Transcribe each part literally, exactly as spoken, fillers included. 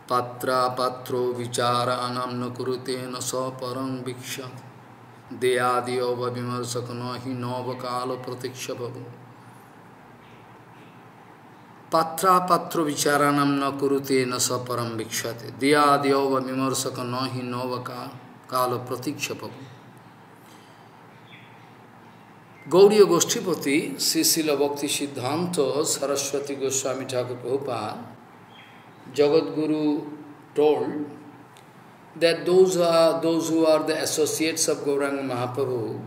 patra patro vicharanam na kurute na sa parang viksha deyadiyo vimarsakana hi navakalo pratiksha bhavu. Patra patro vicharanam na kurute na sa param vikshate deyadiyo vimarsakana hi navakalo pratiksha bhavu. Gauriya Goshtipati, Sri Srila Bhakti Siddhanta Saraswati Goswami Thakur Prabhupada, Jagat Guru told that those are those who are the associates of Gauranga Mahaprabhu,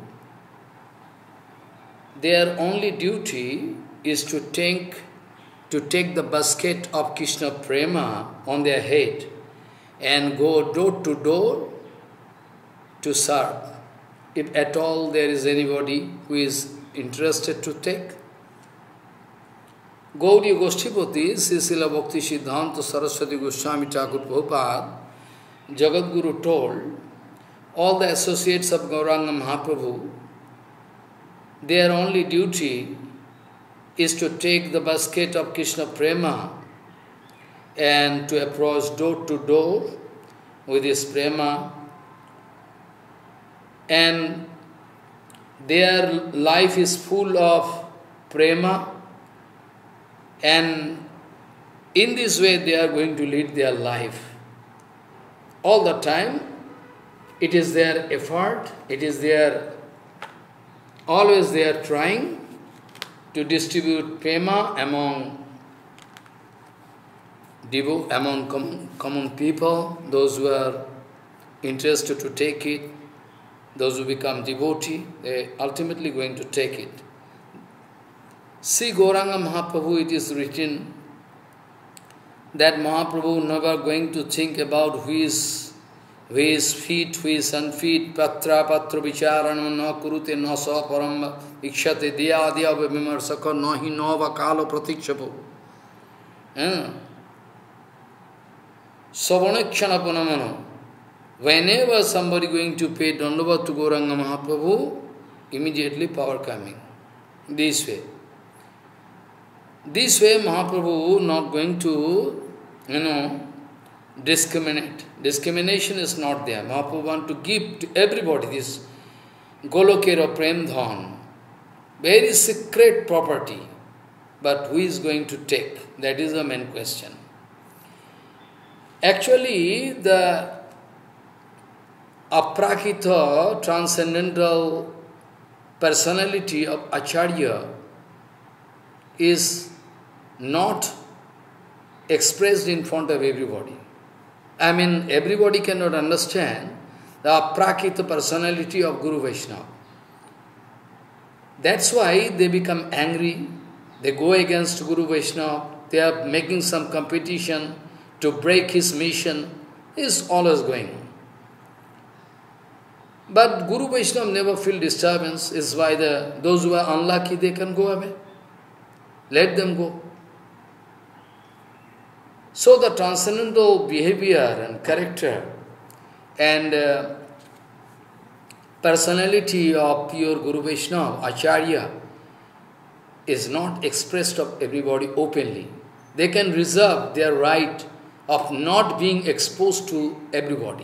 their only duty is to take to take the basket of Krishna Prema on their head and go door to door to serve. If at all there is anybody who is interested to take. Gauriya Goshtipati, Sri Srila Bhakti Siddhanta Saraswati Goswami Thakur Prabhupada, Jagat Guru told, all the associates of Gauranga Mahaprabhu, their only duty is to take the basket of Krishna Prema and to approach door to door with his Prema, and their life is full of prema, and in this way they are going to lead their life. All the time, it is their effort, it is their, always they are trying to distribute prema among devo, among com common people, those who are interested to take it. Those who become devotee, they are ultimately going to take it. See Gauranga Mahaprabhu, it is written that Mahaprabhu never going to think about who is, who is fit, who is unfit, patra patra vicharanam na kurute na sa param ikshate diya diya vimarsaka nahi nava kalo pratikshapu. Savanakshana punamano. Whenever somebody going to pay Dandavat to Gauranga Mahaprabhu, immediately power coming. This way. This way Mahaprabhu not going to, you know, discriminate. Discrimination is not there. Mahaprabhu want to give to everybody this Golokera Prem Dhan, very secret property. But who is going to take? That is the main question. Actually, the Aprakita, transcendental personality of Acharya is not expressed in front of everybody. I mean, everybody cannot understand the Aprakita personality of Guru Vaishnava. That's why they become angry, they go against Guru Vaishnava, they are making some competition to break his mission, is always going on. But Guru Vaishnava never feel disturbance, is why the, those who are unlucky, they can go away. Let them go. So the transcendental behavior and character and uh, personality of pure Guru Vaishnava, Acharya, is not expressed of everybody openly. They can reserve their right of not being exposed to everybody.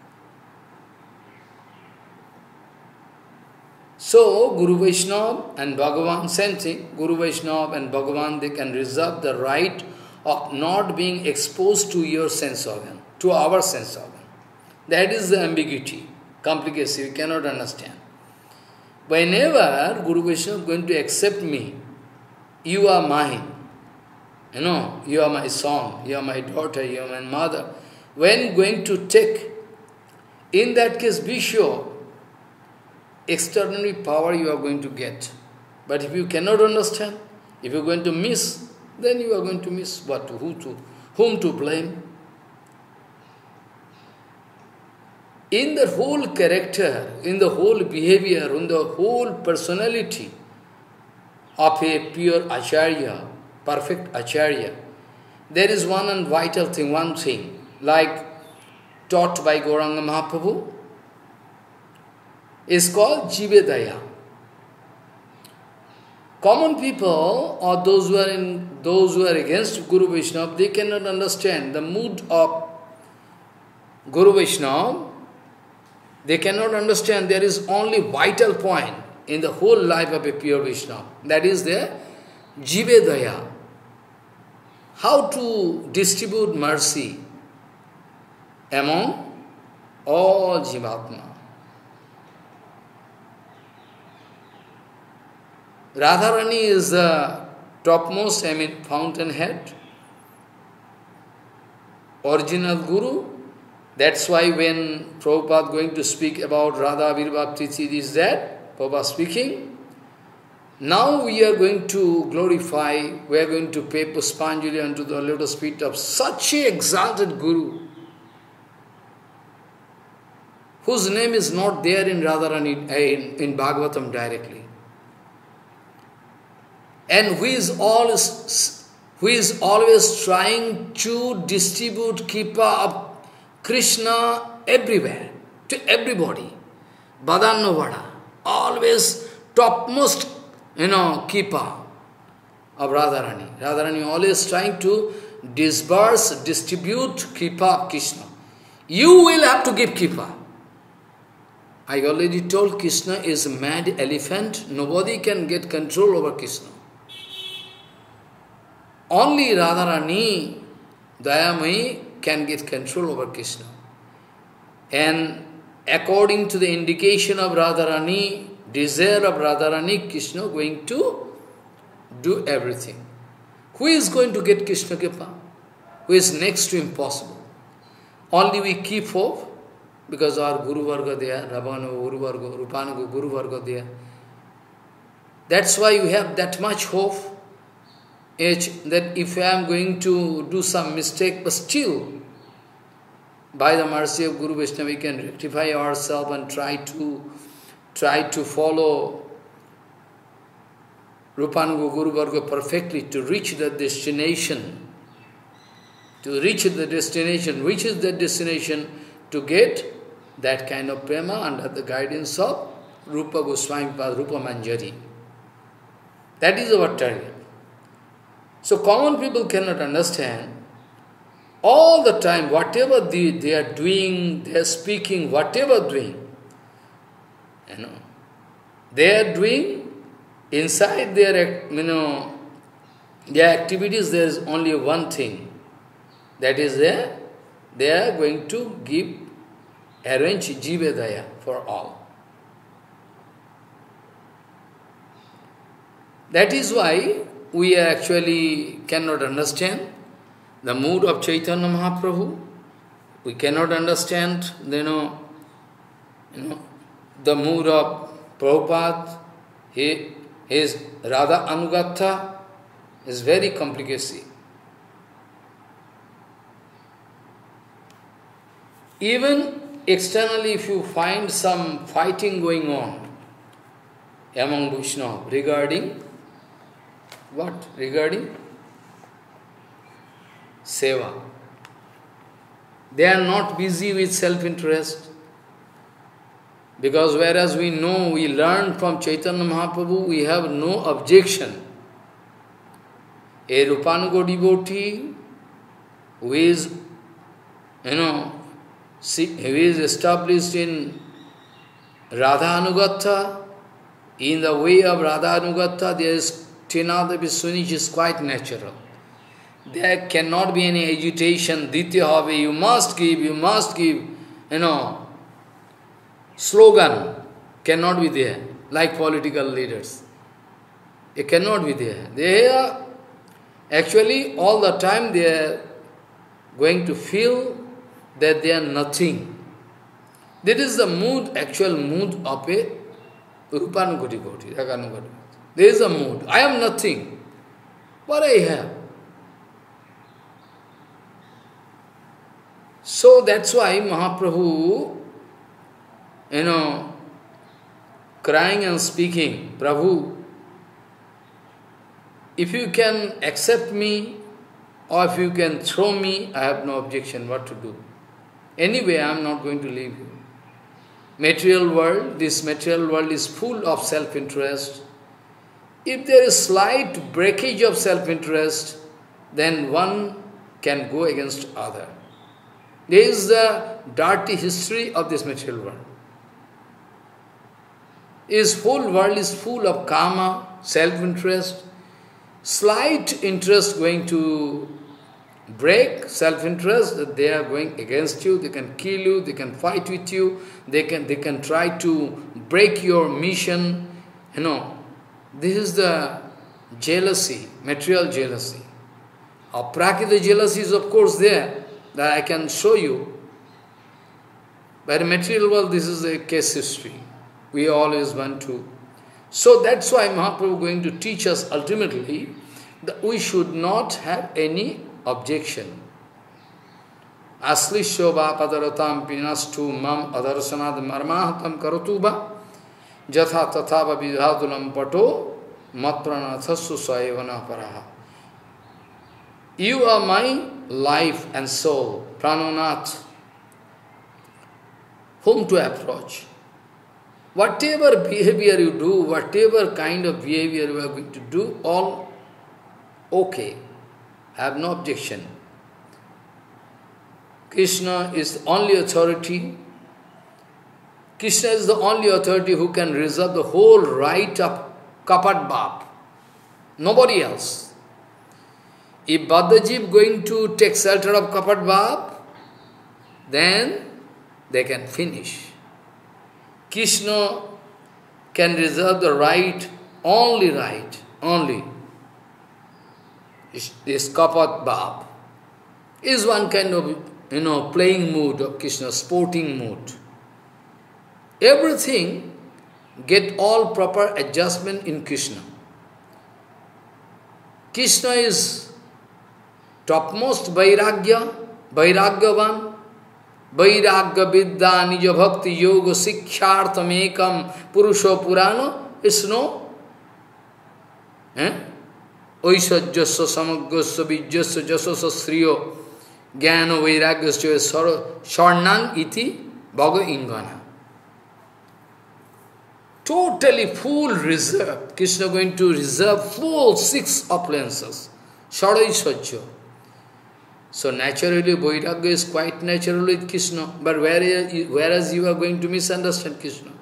So, Guru Vaishnava and Bhagavan, same thing, Guru Vaishnava and Bhagavan, they can reserve the right of not being exposed to your sense organ, to our sense organ. That is the ambiguity, complication, you cannot understand. Whenever Guru Vaishnava is going to accept me, you are mine, you know, you are my son, you are my daughter, you are my mother. When going to take, in that case, be sure, extraordinary power you are going to get. But if you cannot understand, if you are going to miss, then you are going to miss what to, who to, whom to blame. In the whole character, in the whole behavior, in the whole personality of a pure Acharya, perfect Acharya, there is one and vital thing, one thing, like taught by Gauranga Mahaprabhu, is called Jivedaya. Common people or those who are in those who are against Guru Vaishnava, they cannot understand the mood of Guru Vaishnava. They cannot understand there is only vital point in the whole life of a pure Vaishnava. That is the Jive Daya. How to distribute mercy among all Jivatma. Radharani is the topmost, I mean, fountainhead, original Guru. That's why when Prabhupada going to speak about Radha Virbhakti is that, Prabhupada speaking, now we are going to glorify, we are going to pay Puspanjali unto the lotus feet of such a exalted Guru, whose name is not there in Radharani, in, in Bhagavatam directly. And who is, always, who is always trying to distribute Kripa of Krishna everywhere, to everybody. Badanavada, always topmost, you know, Kripa of Radharani. Radharani always trying to disburse, distribute Kripa of Krishna. You will have to give Kripa. I already told Krishna is a mad elephant. Nobody can get control over Krishna. Only Radharani, Dayamai, can get control over Krishna. And according to the indication of Radharani, desire of Radharani, Krishna going to do everything. Who is going to get Krishna Kripa? Who is next to impossible? Only we keep hope, because our Guru Varga there, Ravana Guru Varga, Rupanaga Guru Varga there. That's why we have that much hope, that if I am going to do some mistake, but still, by the mercy of Guru Vaishnava, we can rectify ourselves and try to try to follow Rupanuga Guru Varga perfectly to reach the destination. To reach the destination, which is the destination to get that kind of prema under the guidance of Rupa Goswami Pad, Rupa Manjari. That is our target. So common people cannot understand. All the time, whatever they, they are doing, they are speaking, whatever doing, you know, they are doing inside their, you know, their activities. There is only one thing. That is there, they are going to give, arrange Jivedaya for all. That is why we actually cannot understand the mood of Chaitanya Mahaprabhu. We cannot understand, you know, you know the mood of Prabhupada. He, his Radha Anugatha is very complicated. Even externally, if you find some fighting going on among Vaishnava regarding what? Regarding seva. They are not busy with self-interest. Because whereas we know, we learn from Chaitanya Mahaprabhu, we have no objection. A Rupanuga devotee who is, you know, who is established in Radha Anugatha, in the way of Radha Anugatha, there is Trinada Viswani, which is quite natural. There cannot be any agitation, Ditya Habe, you must give, you must give, you know, slogan cannot be there, like political leaders. It cannot be there. They are, actually, all the time they are going to feel that they are nothing. That is the mood, actual mood of a Rupanuga devotee, Raganuga devotee. There is a mood. I am nothing. What I have. So that's why Mahaprabhu, you know, crying and speaking, Prabhu, if you can accept me, or if you can throw me, I have no objection what to do. Anyway, I am not going to leave you. Material world, this material world is full of self-interest. If there is slight breakage of self-interest, then one can go against other. There is the dirty history of this material world. This whole world is full of karma, self-interest, slight interest going to break, self-interest, that they are going against you, they can kill you, they can fight with you, they can, they can try to break your mission, you know. This is the jealousy, material jealousy. Aprakita jealousy is of course there, that I can show you. But in material world, this is a case history. We always want to. So that's why Mahaprabhu is going to teach us ultimately that we should not have any objection. Asli shobha padaratam pinastu mam adarsanad marmahatam karotuba jatha tathava vidhadulam pato matpranathasu saevana paraha. You are my life and soul, Prananath, whom to approach. Whatever behavior you do, whatever kind of behavior you are going to do, all okay. I have no objection. Krishna is the only authority. Krishna is the only authority who can reserve the whole right of Kapat Bab. Nobody else. If Badajiv going to take shelter of Kapat Bab, then they can finish. Krishna can reserve the right, only right, only. This Kapat Bab is one kind of, you know, playing mood of Krishna, sporting mood. Everything get all proper adjustment in Krishna. Krishna is topmost Vairagya, Vairagyavan, Vairagya Vidya Nija Bhakti Yoga Sikhyartham Ekam Purusho Purano. It's no. Eh? Oisajyasya samagyasya vijyasya jasasya sriyo jnana vairagyasya sharnang iti bhagavad ingana. Totally full reserve. Krishna going to reserve full six opulences. Shadaisajya. So naturally Vairagya is quite natural with Krishna, but whereas, whereas you are going to misunderstand Krishna.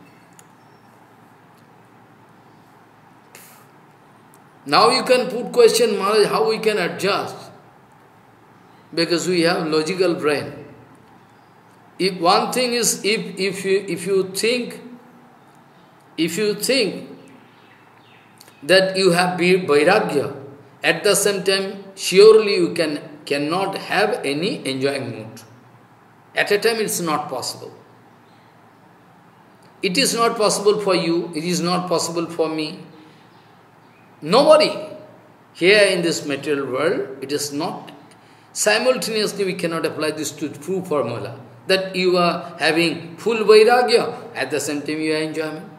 Now you can put question, Maharaj, how we can adjust? Because we have logical brain. If one thing is, if, if, you, if you think, if you think that you have Vairagya, at the same time, surely you can cannot have any enjoying mood. At a time it's not possible. It is not possible for you, it is not possible for me. Nobody here in this material world, it is not. Simultaneously we cannot apply this to true formula, that you are having full Vairagya, at the same time you are enjoying.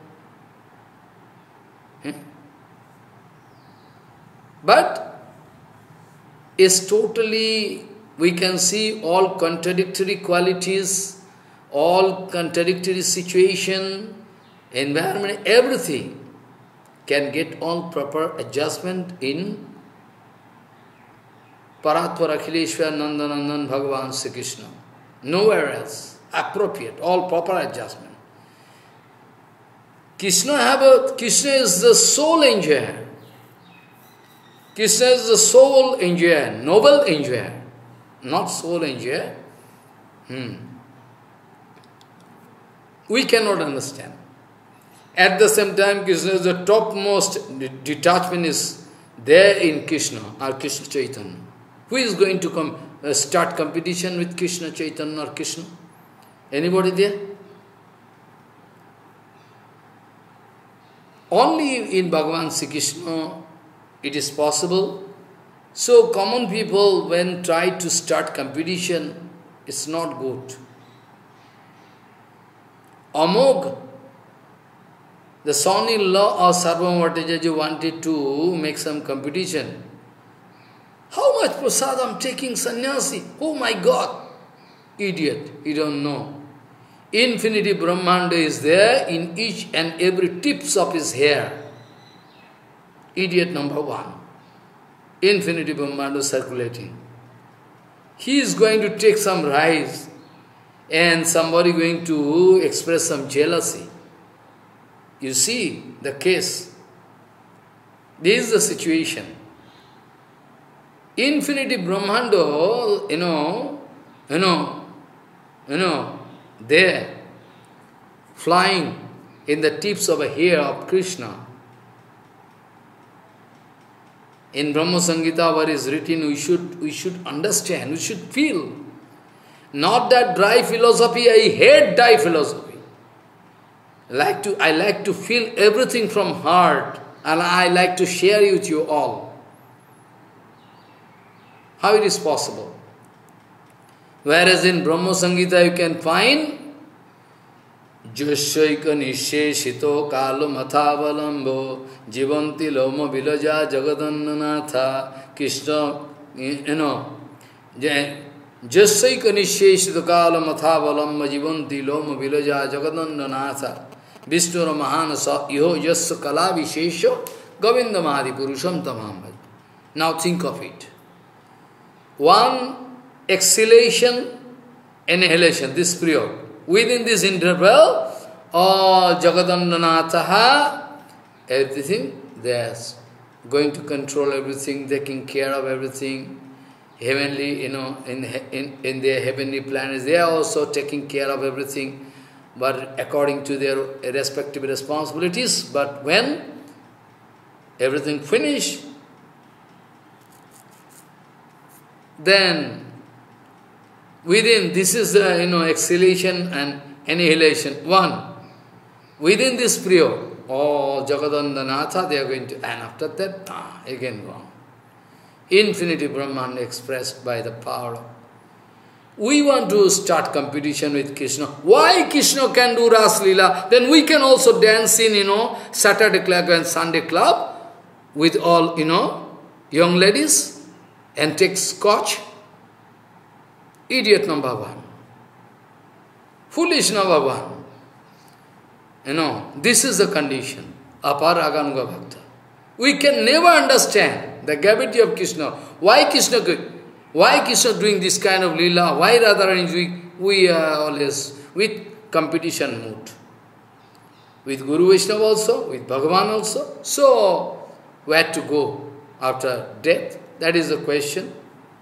Hmm? But is totally, we can see all contradictory qualities, all contradictory situation, environment, everything can get all proper adjustment in Paratpara Akhileshwar Nandanandan Bhagavan Sri Krishna. Nowhere else. Appropriate, all proper adjustment. Krishna have a, Krishna is the sole enjoyer. Krishna is the sole enjoyer, noble enjoyer, not sole enjoyer. Hmm. We cannot understand. At the same time, Krishna is the topmost detachment is there in Krishna, or Krishna Chaitanya. Who is going to come uh, start competition with Krishna Chaitanya or Krishna? Anybody there? Only in Bhagavan Sri Krishna it is possible. So common people, when try to start competition, it's not good. Amog, the son-in-law of Sarvabhauma Bhattacharya wanted to make some competition. How much prasad I am taking, sannyasi? Oh my God! Idiot, you don't know. Infinity Brahmanda is there in each and every tips of his hair. idiot number one, infinity Brahmanda circulating. He is going to take some rice and somebody going to express some jealousy. You see the case. This is the situation. Infinity Brahmanda, you know, you know, you know, there, flying in the tips of a hair of Krishna. In Brahma Samhita, what is written, we should, we should understand, we should feel. Not that dry philosophy, I hate dry philosophy. Like to, I like to feel everything from heart, and I like to share with you all. How it is possible? Whereas in Brahma Samhita you can find Joshaika Nisheshito Kalo Mathavalambo Jivanti Loma Vilaja Jagadannanatha Krishna, you know, Joshaika Nisheshito Kalo Mathavalambo Jivanti Loma Vilaja Jagadannanatha Vishnura Mahanasa Iho Yasya Kala Vishesho Govinda Mahadi Purusham Tamam. Now think of it. One exhalation, inhalation, this period. Within this interval, all Jagadannanatha, everything, they are going to control everything, taking care of everything. Heavenly, you know, in, in, in their heavenly planets, they are also taking care of everything, but according to their respective responsibilities. But when everything finished, then within, this is the, you know, exhalation and annihilation, one. Within this period, oh, Jagadannanatha, they are going to, and after that, ah, again gone. Infinity Brahmanda expressed by the power of. We want to start competition with Krishna. Why Krishna can do Ras Leela? Then we can also dance in, you know, Saturday club and Sunday club with all, you know, young ladies and take scotch. Idiot number one. Foolish number one. You know, this is the condition. Aparaganuga Bhakta. We can never understand the gravity of Krishna. Why Krishna why Krishna doing this kind of lila? Why Radharani doing? We are always with competition mood. With Guru Vaishnava also, with Bhagavan also. So, where to go after death? That is the question.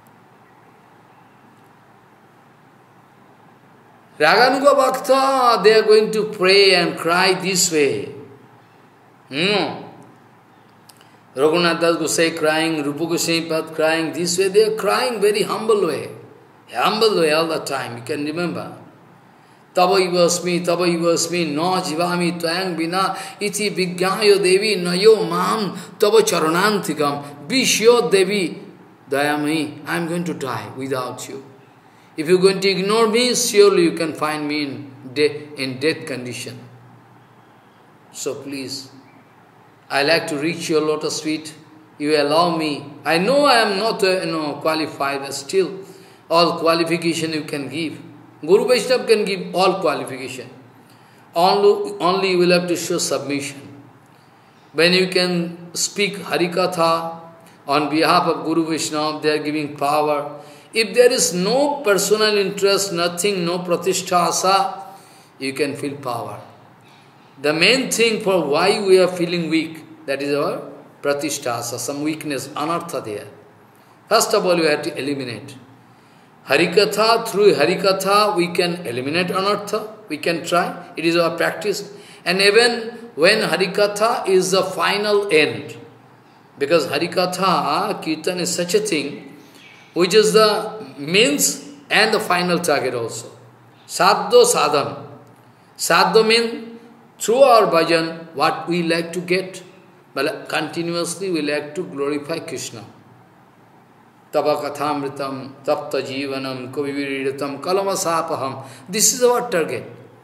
Raganuga Bhakta, they are going to pray and cry this way. No. Raghunath Das Gosai crying, Rupa Gosai Pad crying this way. They are crying very humble way. Humble way all the time. You can remember. Tava ivasmi, tava ivasmi, no jivami tvayang vina, iti vigyayo devi nayo mam, tava charanantikam, bishyo devi dayami. I am going to die without you. If you are going to ignore me, surely you can find me in death, in death condition. So please, I like to reach your lotus feet. You allow me. I know I am not uh, you know, qualified, but still, all qualification you can give. Guru Vaishnava can give all qualification. Only, only you will have to show submission. When you can speak Harikatha on behalf of Guru Vaishnava, they are giving power. If there is no personal interest, nothing, no pratishtha asa, you can feel power. The main thing for why we are feeling weak, that is our pratishtha asa, some weakness, anartha there. First of all, we have to eliminate. Harikatha, through Harikatha, we can eliminate anartha, we can try, it is our practice. And even when Harikatha is the final end, because Harikatha, Kirtan is such a thing, which is the means and the final target also. Sadho sadhan. Sadho means through our bhajan, what we like to get. But continuously we like to glorify Krishna. Tava kathamritam, tapta jivanam, kaviviridatam, kalamasapaham. This is our target.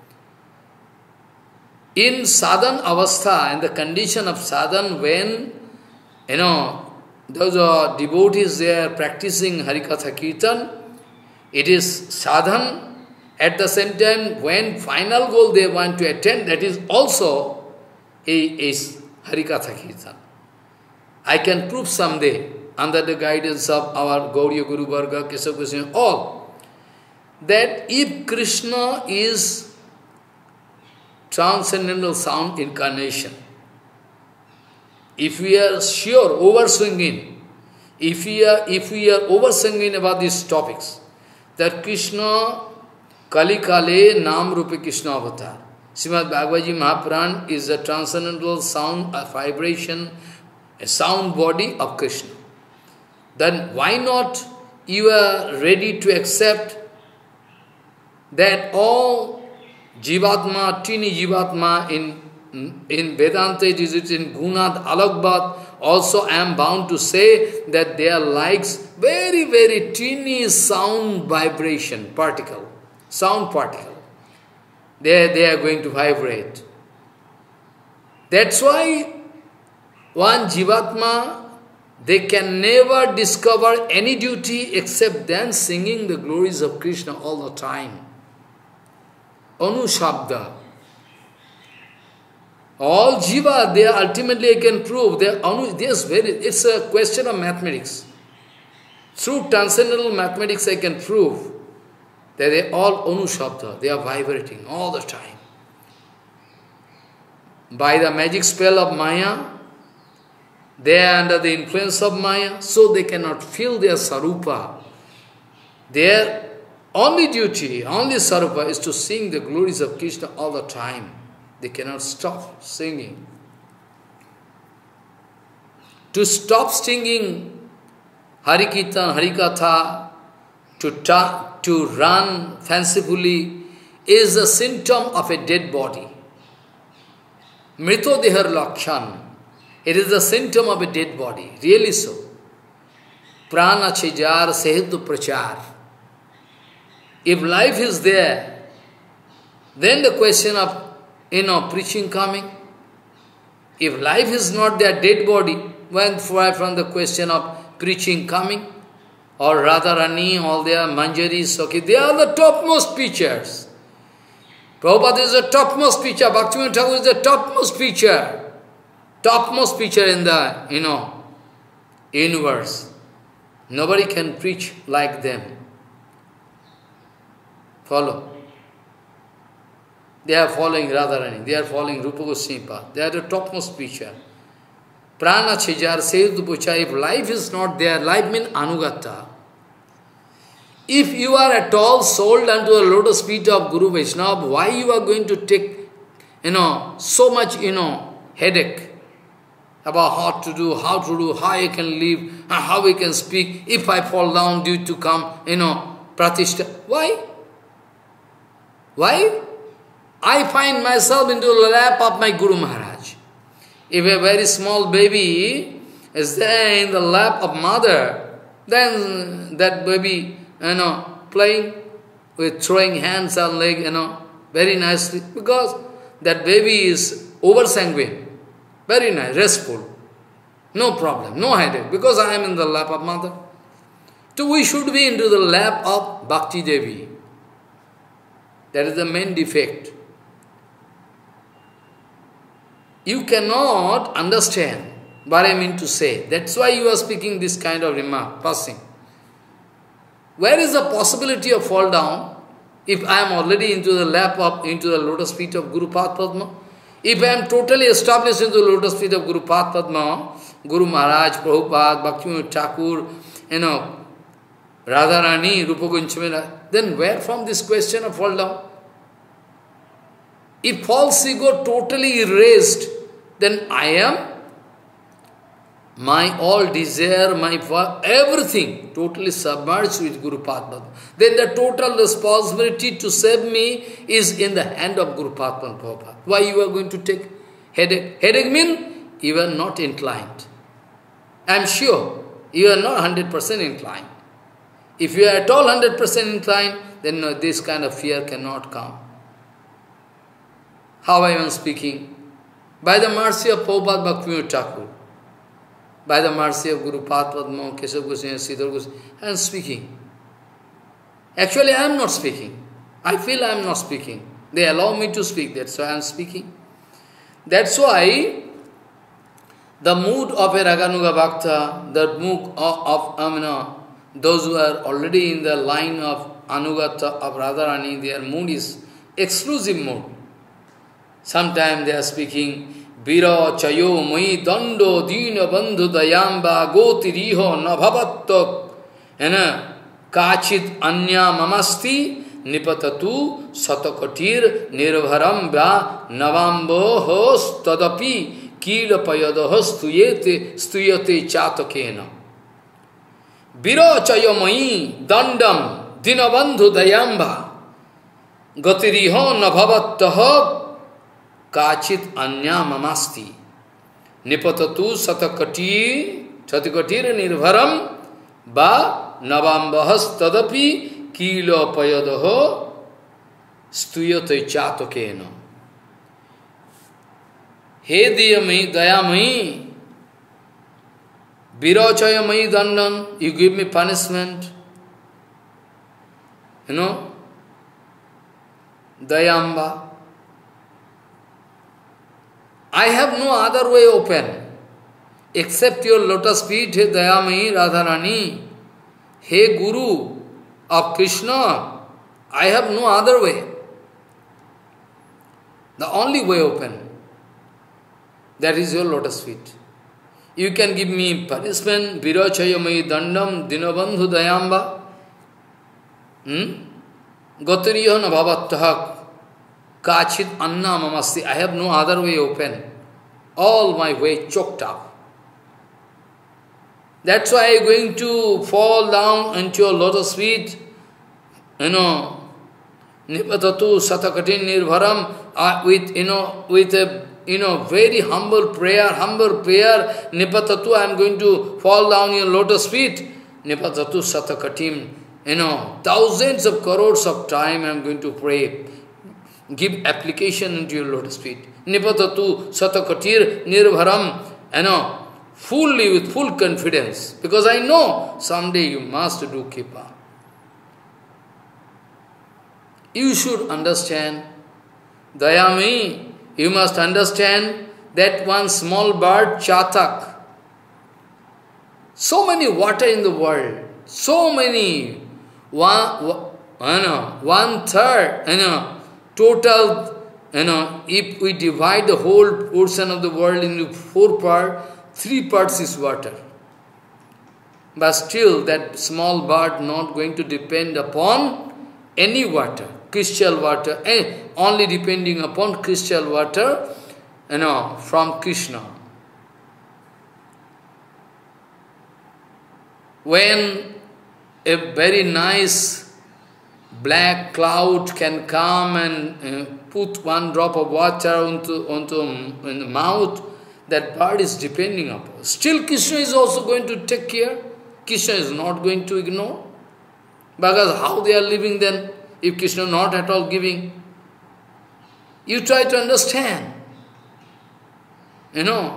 In sadhan avastha, in the condition of sadhan, when, you know, those are devotees, they are practicing Harikatha Kirtan, it is sadhan. At the same time, when final goal they want to attain, that is also a, is Harikatha Kirtan. I can prove someday, under the guidance of our Gauriya Guru Varga, Kesava Goswami, all, that if Krishna is transcendental sound incarnation, if we are sure, over-swinging, if we are, if we are over-swinging about these topics, that Krishna, Kali Kale, Nam Rupi Krishna Avatar, Srimad Bhagavad Gita Mahapuran is a transcendental sound, a vibration, a sound body of Krishna. Then why not you are ready to accept that all Jivatma, Tini Jivatma in, in Vedanta, it is in Gunad, Alakbat, also I am bound to say that they are like very, very teeny sound vibration, particle, sound particle. They, they are going to vibrate. That's why one Jivatma, they can never discover any duty except then singing the glories of Krishna all the time. Anushabda. All Jiva, they are ultimately I can prove, they are anu, yes, very, it's a question of mathematics. Through transcendental mathematics I can prove that they are all Anushabda, they are vibrating all the time. By the magic spell of Maya, they are under the influence of Maya, so they cannot feel their Sarupa. Their only duty, only Sarupa is to sing the glories of Krishna all the time. They cannot stop singing. To stop singing Hari Kirtan, Hari Katha, to, ta to run fancifully is a symptom of a dead body. Mrito dehar lakshan. It is a symptom of a dead body, really so. Prana chejar sehetu prachar. If life is there, then the question of, you know, preaching coming. If life is not there, dead body, when from the question of preaching coming, or Radharani, all their Manjaris, okay, they are the topmost preachers. Prabhupada is the topmost preacher, Bhaktivinoda Thakur is the topmost preacher. Topmost preacher in the, you know, universe. Nobody can preach like them. Follow. They are following Radharani, they are following Rupa Goswami. They are the topmost preacher. Prana Chejar Sehetu Pucha, if life is not there, life means Anugata. If you are at all sold unto the lotus feet of Guru Vaishnava, why you are going to take, you know, so much, you know, headache about how to do, how to do, how I can live, how we can speak, if I fall down due to come, you know, Pratishta. Why? Why? I find myself into the lap of my Guru Maharaj. If a very small baby is there in the lap of mother, then that baby, you know, playing with throwing hands and leg, you know, very nicely, because that baby is over-sanguine. Very nice, restful. No problem, no headache, because I am in the lap of mother. So we should be into the lap of Bhakti Devi. That is the main defect. You cannot understand what I mean to say. That's why you are speaking this kind of remark, passing. Where is the possibility of fall down if I am already into the lap of, into the lotus feet of Guru Padma? If I am totally established into the lotus feet of Guru Padma, Guru Maharaj, Prabhupada, Bhaktivinoda Thakur, you know, Radharani, Rupa Goswami, then where from this question of fall down? If false ego totally erased, then I am, my all desire, my everything totally submerged with Guru Padma. Then the total responsibility to save me is in the hand of Guru Padma Prabhupada. Why you are going to take headache? Headache means you are not inclined. I am sure you are not one hundred percent inclined. If you are at all one hundred percent inclined, then no, this kind of fear cannot come. How I am speaking? By the mercy of Prabhupada Bhaktivinoda Thakur, by the mercy of Guru Padma, Kesava Goswami, Sridhar Goswami, I am speaking. Actually, I am not speaking. I feel I am not speaking. They allow me to speak, that's why I am speaking. That's why The mood of a Raganuga Bhakta, the mood of, of um, you know, those who are already in the line of Anugata of Radharani, their mood is exclusive mood. Sometimes they are speaking, Vira chayo moi dando dina bandhu dayamba goti riho nabhavattok, and kachit anya mamasti nipatatu satakatir nirvaram va navambo hos tadapi kila payadaha stuyate stuyate chatakena. Vira chayo moi dandam dina bandhu dayamba goti riho nabhavattaha kachit anya mamasti nipatatu satakati satakatir nirvaram ba navambahas tadapi kilo payadaho stuyate chatakena. He diyamai dayamai virachayamai dandan, you give me punishment, you know, dayamba. I have no other way open, except your lotus feet, He Dayamai Radharani, He Guru of Krishna, I have no other way. The only way open, that is your lotus feet. You can give me punishment, Virachayamai Dandam, Dinabandhu Dayamba, hmm? Gotariyo Nabhavattahak, Kachit Anna Mamasti, I have no other way open. All my way choked up. That's why I am going to fall down into your lotus feet, you know, Nipatatu Satakatin Nirvaram, uh, with, you know, with a, you know, very humble prayer, humble prayer, Nipatatu, I am going to fall down in your lotus feet, Nipatatu Satakatim, you know, thousands of crores of time I am going to pray. Give application into your lotus feet. Nipatatu satakatir nirvaram, you know, fully with full confidence. Because I know someday you must do Kripa. You should understand, Dayami, you must understand that one small bird, Chatak, so many water in the world, so many, one, you know, one third, you know, total, you know, if we divide the whole portion of the world into four parts, three parts is water. But still that small bird not going to depend upon any water, crystal water, and only depending upon crystal water, you know, from Krishna. When a very nice black cloud can come and uh, put one drop of water onto, onto in the mouth, that bird is depending upon. Still Krishna is also going to take care. Krishna is not going to ignore. Because how they are living then, if Krishna not at all giving? You try to understand. You know,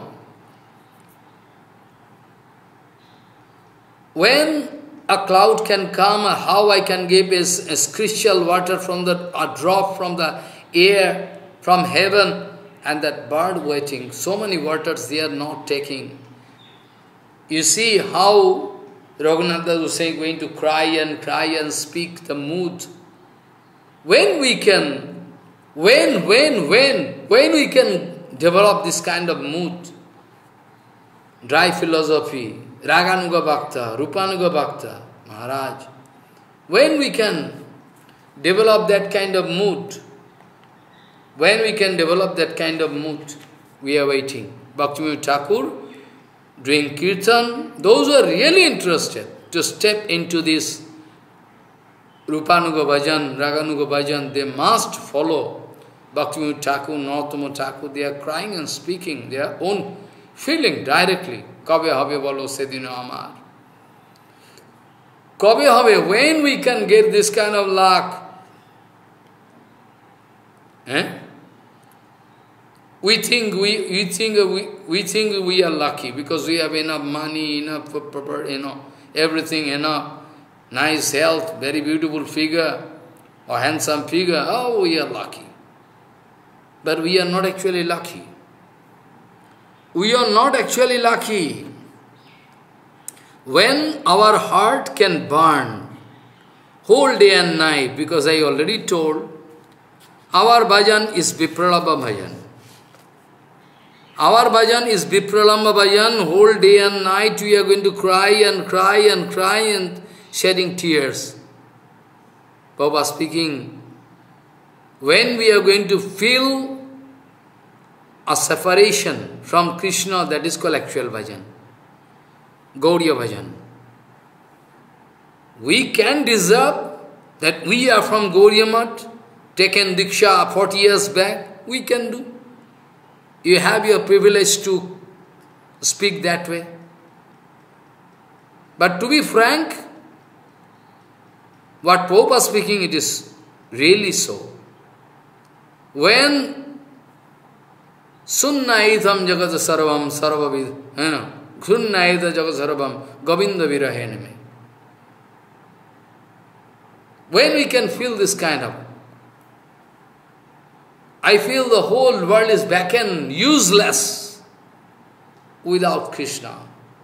when a cloud can come, how I can give is, is crystal water from the, a drop from the air, from heaven, and that bird waiting, so many waters they are not taking. You see how Raghunatha was saying, going to cry and cry and speak the mood. When we can, when, when, when, when we can develop this kind of mood, dry philosophy, Raganuga Bhakta, Rupanuga Bhakta, Maharaj. When we can develop that kind of mood, when we can develop that kind of mood, we are waiting. Bhaktivinoda Thakur, doing kirtan, those who are really interested to step into this Rupanuga Bhajan, Raganuga Bhajan, they must follow Bhaktivinoda Thakur, Narottama Thakur. They are crying and speaking their own feeling directly. Kabe habe bolo sedino amar. Kabe habe, when we can get this kind of luck? Eh? We think we, we think we, we think we are lucky because we have enough money, enough property, you know, everything enough, nice health, very beautiful figure, or handsome figure. Oh, we are lucky. But we are not actually lucky. We are not actually lucky. When our heart can burn whole day and night, because I already told, our bhajan is Vipralambha bhajan. Our bhajan is Vipralambha bhajan, whole day and night we are going to cry and cry and cry and shedding tears. Baba speaking, when we are going to feel a separation from Krishna, that is called actual bhajan, Gaudiya bhajan. We can deserve that we are from Gaudiya Math, taken Diksha forty years back, we can do. You have your privilege to speak that way. But to be frank, what Pope is speaking, it is really so. When Sunnaitam jagat sarvam sarvavid, you know, Sunnaita jagat sarvam govinda virahename. When we can feel this kind of, I feel the whole world is back and useless without Krishna.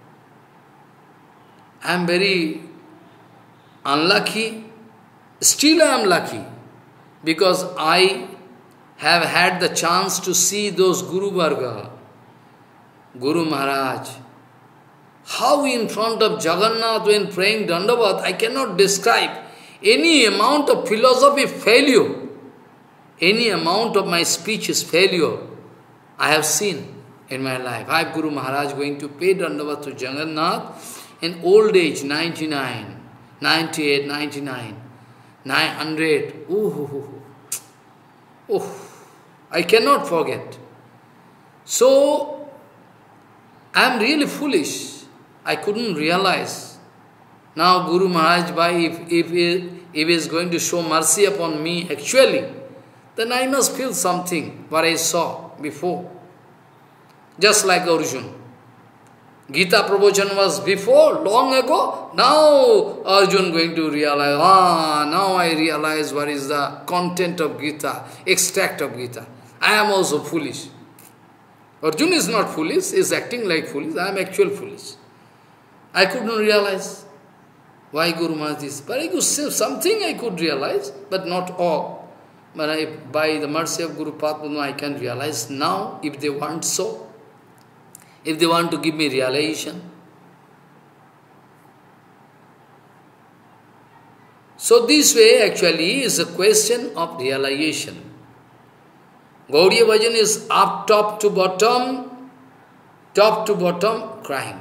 I am very unlucky. Still I am lucky because I have had the chance to see those Guru Varga, Guru Maharaj. How in front of Jagannath when praying Dandavat, I cannot describe any amount of philosophy failure. Any amount of my speech is failure. I have seen in my life. I have Guru Maharaj going to pay Dandavat to Jagannath in old age, ninety-nine, ninety-eight, ninety-nine, nine hundred. Ooh, oh, I cannot forget. So, I am really foolish. I couldn't realize. Now Guru Maharaj Bhai, if, if, he, if he is going to show mercy upon me, actually, then I must feel something, what I saw before. Just like Arjuna. Gita Prabhupada was before, long ago. Now Arjuna going to realize, ah, now I realize what is the content of Gita, extract of Gita. I am also foolish. Arjuna is not foolish, he is acting like foolish. I am actual foolish. I couldn't realize why Guru Maharaj is. But I could say something I could realize, but not all. But I, by the mercy of Guru Padma, I can realize now, if they want so, if they want to give me realization. So this way actually is a question of realization. Gaudiya Bhajan is up top to bottom, top to bottom, crying.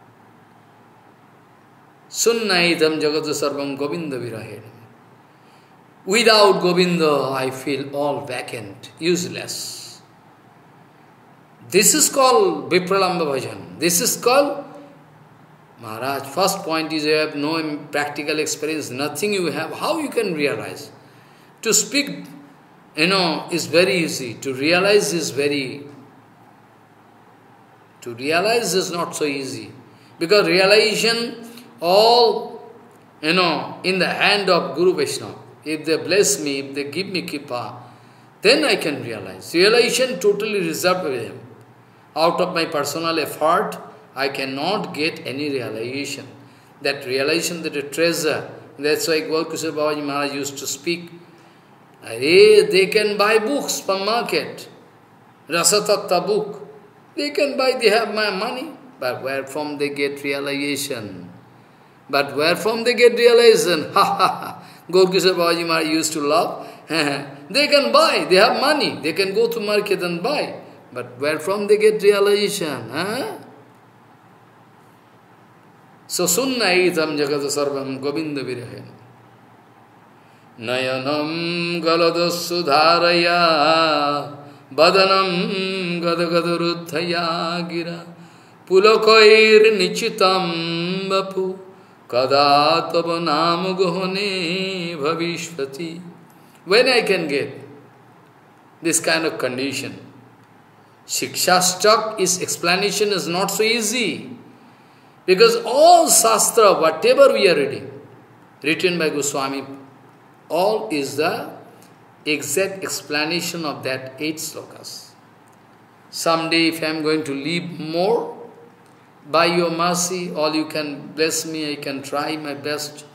Sunnaitam jagata sarvam govinda virahen. Without Govinda, I feel all vacant, useless. This is called Vipralambha Bhajan. This is called Maharaj. First point is you have no practical experience, nothing you have. How you can realize? To speak, you know, is very easy. To realize is very... To realize is not so easy. Because realization, all, you know, in the hand of Guru Vaishnava. If they bless me, if they give me kippa, then I can realize. Realization totally reserved with them. Out of my personal effort, I cannot get any realization. That realization, that a treasure. That's why Gaurkishore Babaji Maharaj used to speak. They, they can buy books from market. Rasatattva book. They can buy, they have my money. But where from they get realization? But where from they get realization? Ha ha ha. Gaurkishore Babaji Maharaj used to love. They can buy, they have money, they can go to market and buy. But where from they get realization? Huh? So sunnaitam jagata sarvam govinda virahen. Nayanam galadasudharaya badanam gadagaduruddhaya gira pulokoir nichitam bapu kada tava nam gohane bhavishvati. When I can get this kind of condition? Shiksha stuck, its explanation is not so easy. Because all Shastra, whatever we are reading, written by Goswami, all is the exact explanation of that eight slokas. someday if I am going to live more, by your mercy, all you can bless me, I can try my best.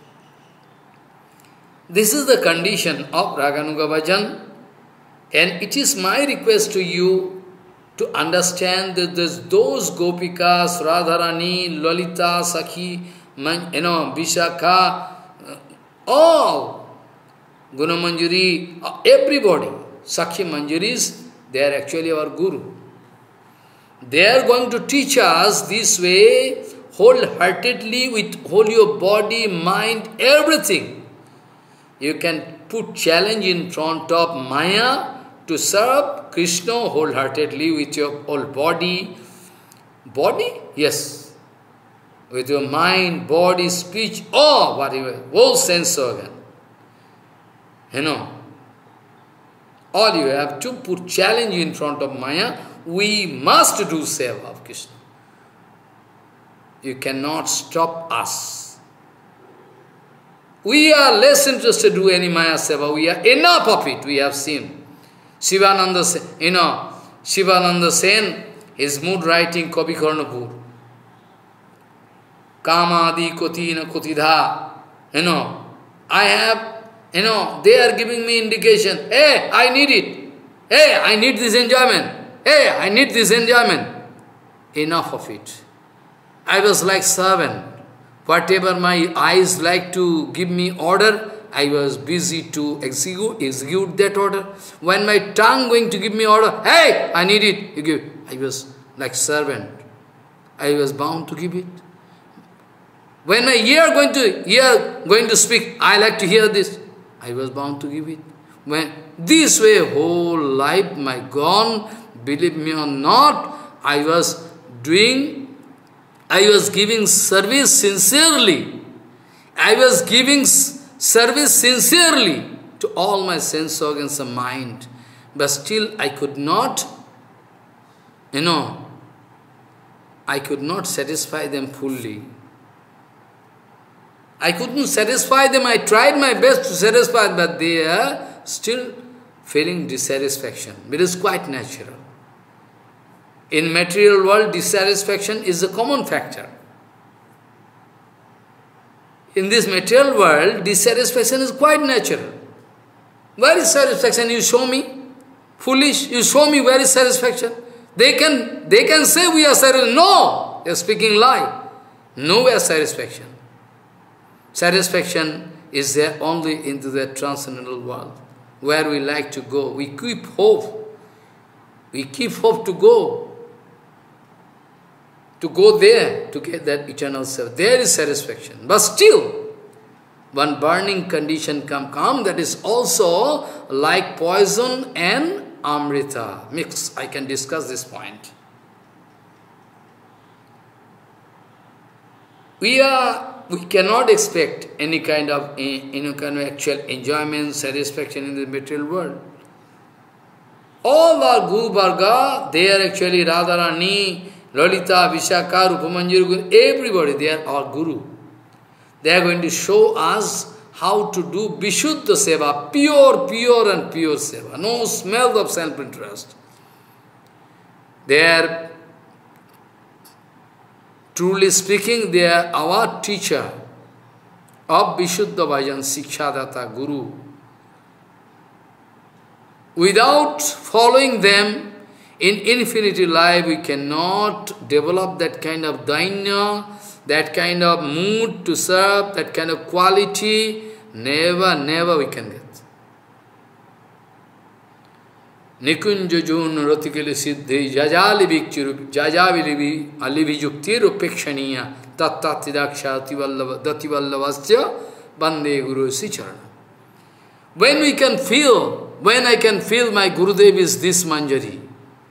This is the condition of Raganuga Bhajan, and it is my request to you to understand that this, those Gopikas, Radharani, Lalita, Sakhi, Man, you know, Vishakha, all, Gunamanjari, everybody, Sakhi Manjaris, they are actually our Guru. They are going to teach us this way, wholeheartedly, with whole your body, mind, everything. You can put challenge in front of Maya to serve Krishna wholeheartedly with your whole body. Body? Yes. With your mind, body, speech, or whatever, whole sense organ. You know, all you have to put challenge in front of Maya. We must do seva of Krishna. You cannot stop us. We are less interested to do any Maya seva. We are enough of it, we have seen. Shivananda Sen, you know, Shivananda Sen, his mood writing Kavi Karnapur. Kamadi kotina kotidha. You know, I have, you know, they are giving me indication. Hey, I need it. Hey, I need this enjoyment. Hey, I need this enjoyment. Enough of it. I was like servant. Whatever my eyes like to give me order, I was busy to execute, execute that order. When my tongue going to give me order, hey, I need it, you give it. I was like servant. I was bound to give it. When my ear going to ear going to speak, I like to hear this. I was bound to give it. When this way whole life my gone, believe me or not, I was doing, I was giving service sincerely. I was giving service sincerely to all my sense organs and mind. But still I could not, you know, I could not satisfy them fully. I couldn't satisfy them. I tried my best to satisfy, but they are still feeling dissatisfaction. It is quite natural. In material world, dissatisfaction is a common factor. In this material world, dissatisfaction is quite natural. Where is satisfaction? You show me. Foolish, you show me where is satisfaction. They can, they can say we are satisfied. No, they are speaking lie. Nowhere satisfaction. Satisfaction is there only into the transcendental world, where we like to go. We keep hope. We keep hope to go. To go there, to get that eternal self. There is satisfaction. But still, one burning condition come, come that is also like poison and amrita. Mix. I can discuss this point. We are, we cannot expect any kind of, any kind of actual enjoyment, satisfaction in the material world. All our Guru Varga, they are actually Radharani, Lalita, Vishakha, Rupamanjari, everybody, they are our Guru. They are going to show us how to do Vishuddha Seva, pure, pure and pure Seva. No smell of self-interest. They are, truly speaking, they are our teacher of Vishuddha Bhajan, Sikshadatta, Guru. Without following them, in infinity life, we cannot develop that kind of dainya, that kind of mood to serve, that kind of quality. Never, never we can get. Nikunjajun ratikali siddhi jajali vikchirup jajavili alivijukti rupekshaniya tattatidaksha dativallavasya bande guru sicharana. When we can feel, when I can feel my Gurudev is this Manjari,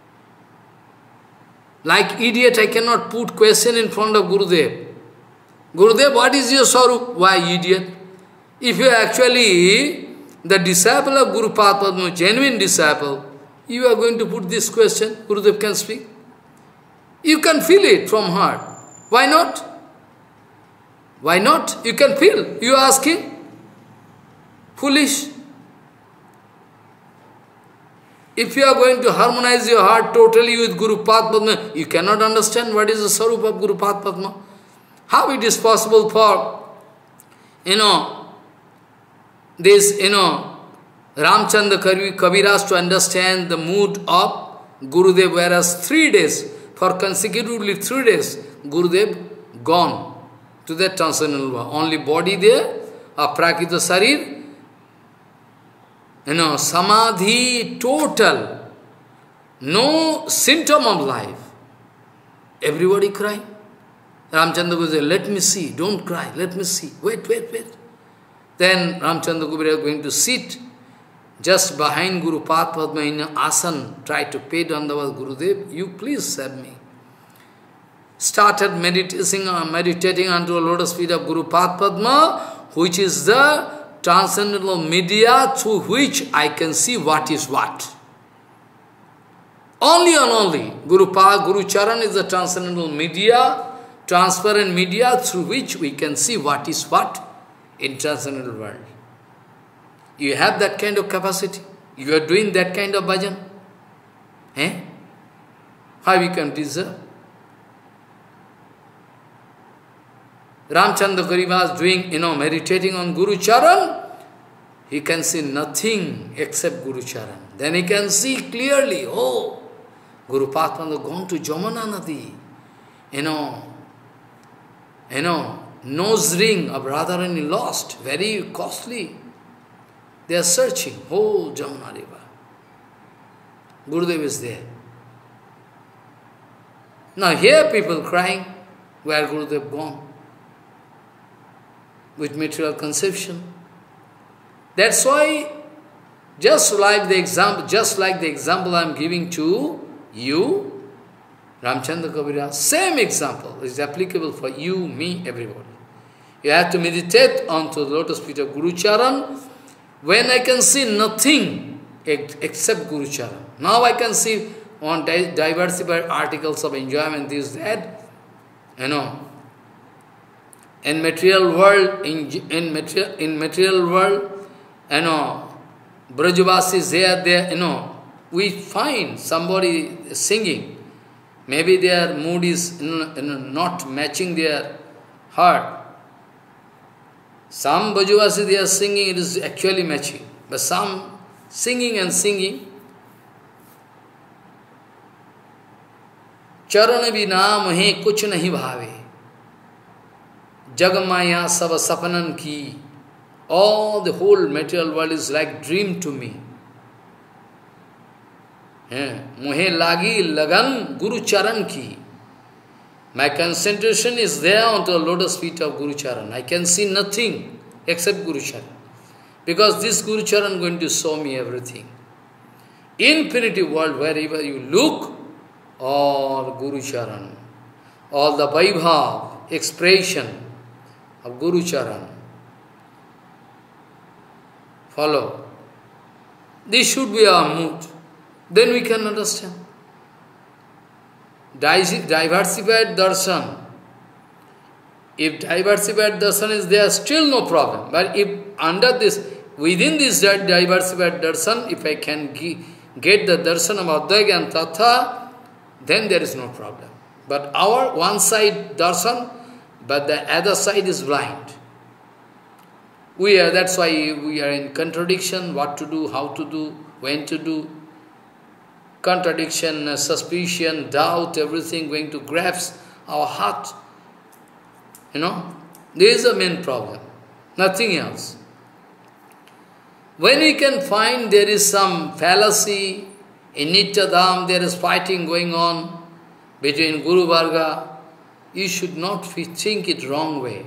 like idiot, I cannot put question in front of Gurudev. Gurudev, what is your sorrow? Why idiot? If you are actually the disciple of Guru Padma, genuine disciple, you are going to put this question, Gurudev can speak. You can feel it from heart. Why not? Why not? You can feel. You are asking? Foolish. If you are going to harmonize your heart totally with Guru Padma, you cannot understand what is the Sarup of Guru Padma. How it is possible for, you know, this, you know, Ramchandra Kaviraj to understand the mood of Gurudev, whereas three days, for consecutively three days, Gurudev gone to that transcendental world. Only body there, Aprakita Sarir, you know, Samadhi total, no symptom of life. Everybody crying. Ramchandra Guru said, let me see, don't cry, let me see, wait, wait, wait. Then Ramchandra Guru is going to sit just behind Guru Padma in an asan, try to pay Dandavat Gurudev, you please serve me. Started meditating, uh, meditating unto the lotus feet of Guru Padma, which is the transcendental media through which I can see what is what. Only and only Guru Pa, Guru Charan is the transcendental media, transparent media through which we can see what is what in transcendental world. You have that kind of capacity. You are doing that kind of bhajan. Eh? How we can deserve? Ramchandra Kaviraj doing, you know, meditating on Guru Charan, he can see nothing except Guru Charan. Then he can see clearly, oh, Guru Padma has gone to Jamuna Nadi. You know, you know, nose ring of Radharani lost, very costly. They are searching, whole Jamuna River. Gurudev is there. Now here people crying, where Gurudev gone? With material conception. That's why, just like the example, just like the example I am giving to you, Ramchandra Kaviraj, same example is applicable for you, me, everybody. You have to meditate onto the lotus feet of Guru Charan. When I can see nothing except Guru Charan. Now I can see on di diversified articles of enjoyment, this, that, you know. In material world, in, in, material, in material world, you know, Brajavasis, they are there, you know, we find somebody singing. Maybe their mood is, you know, you know, not matching their heart. Some Brajavasis, they are singing, it is actually matching. But some singing and singing, Charan bina mohe kuch nahi bhave. Jagamaya sava sapanan ki. All the whole material world is like dream to me. Mohe lagi lagan Guru Charan ki. My concentration is there onto the lotus feet of Guru Charan. I can see nothing except Guru Charan. Because this Guru Charan is going to show me everything. Infinity world, wherever you look, all Guru Charan. All the Vaibhav, expression of Guru Charan. Follow. This should be our mood. Then we can understand. Diversified darshan. If diversified darshan is there, still no problem. But if under this, within this diversified darshan, if I can get the darshan of Advaita and Tattva, then there is no problem. But our one side darshan, but the other side is blind. We are, that's why we are in contradiction, what to do, how to do, when to do. Contradiction, suspicion, doubt, everything going to grasp our heart. You know, this is the main problem, nothing else. When we can find there is some fallacy, in Nityadham there is fighting going on between Guru Varga, you should not think it wrong way.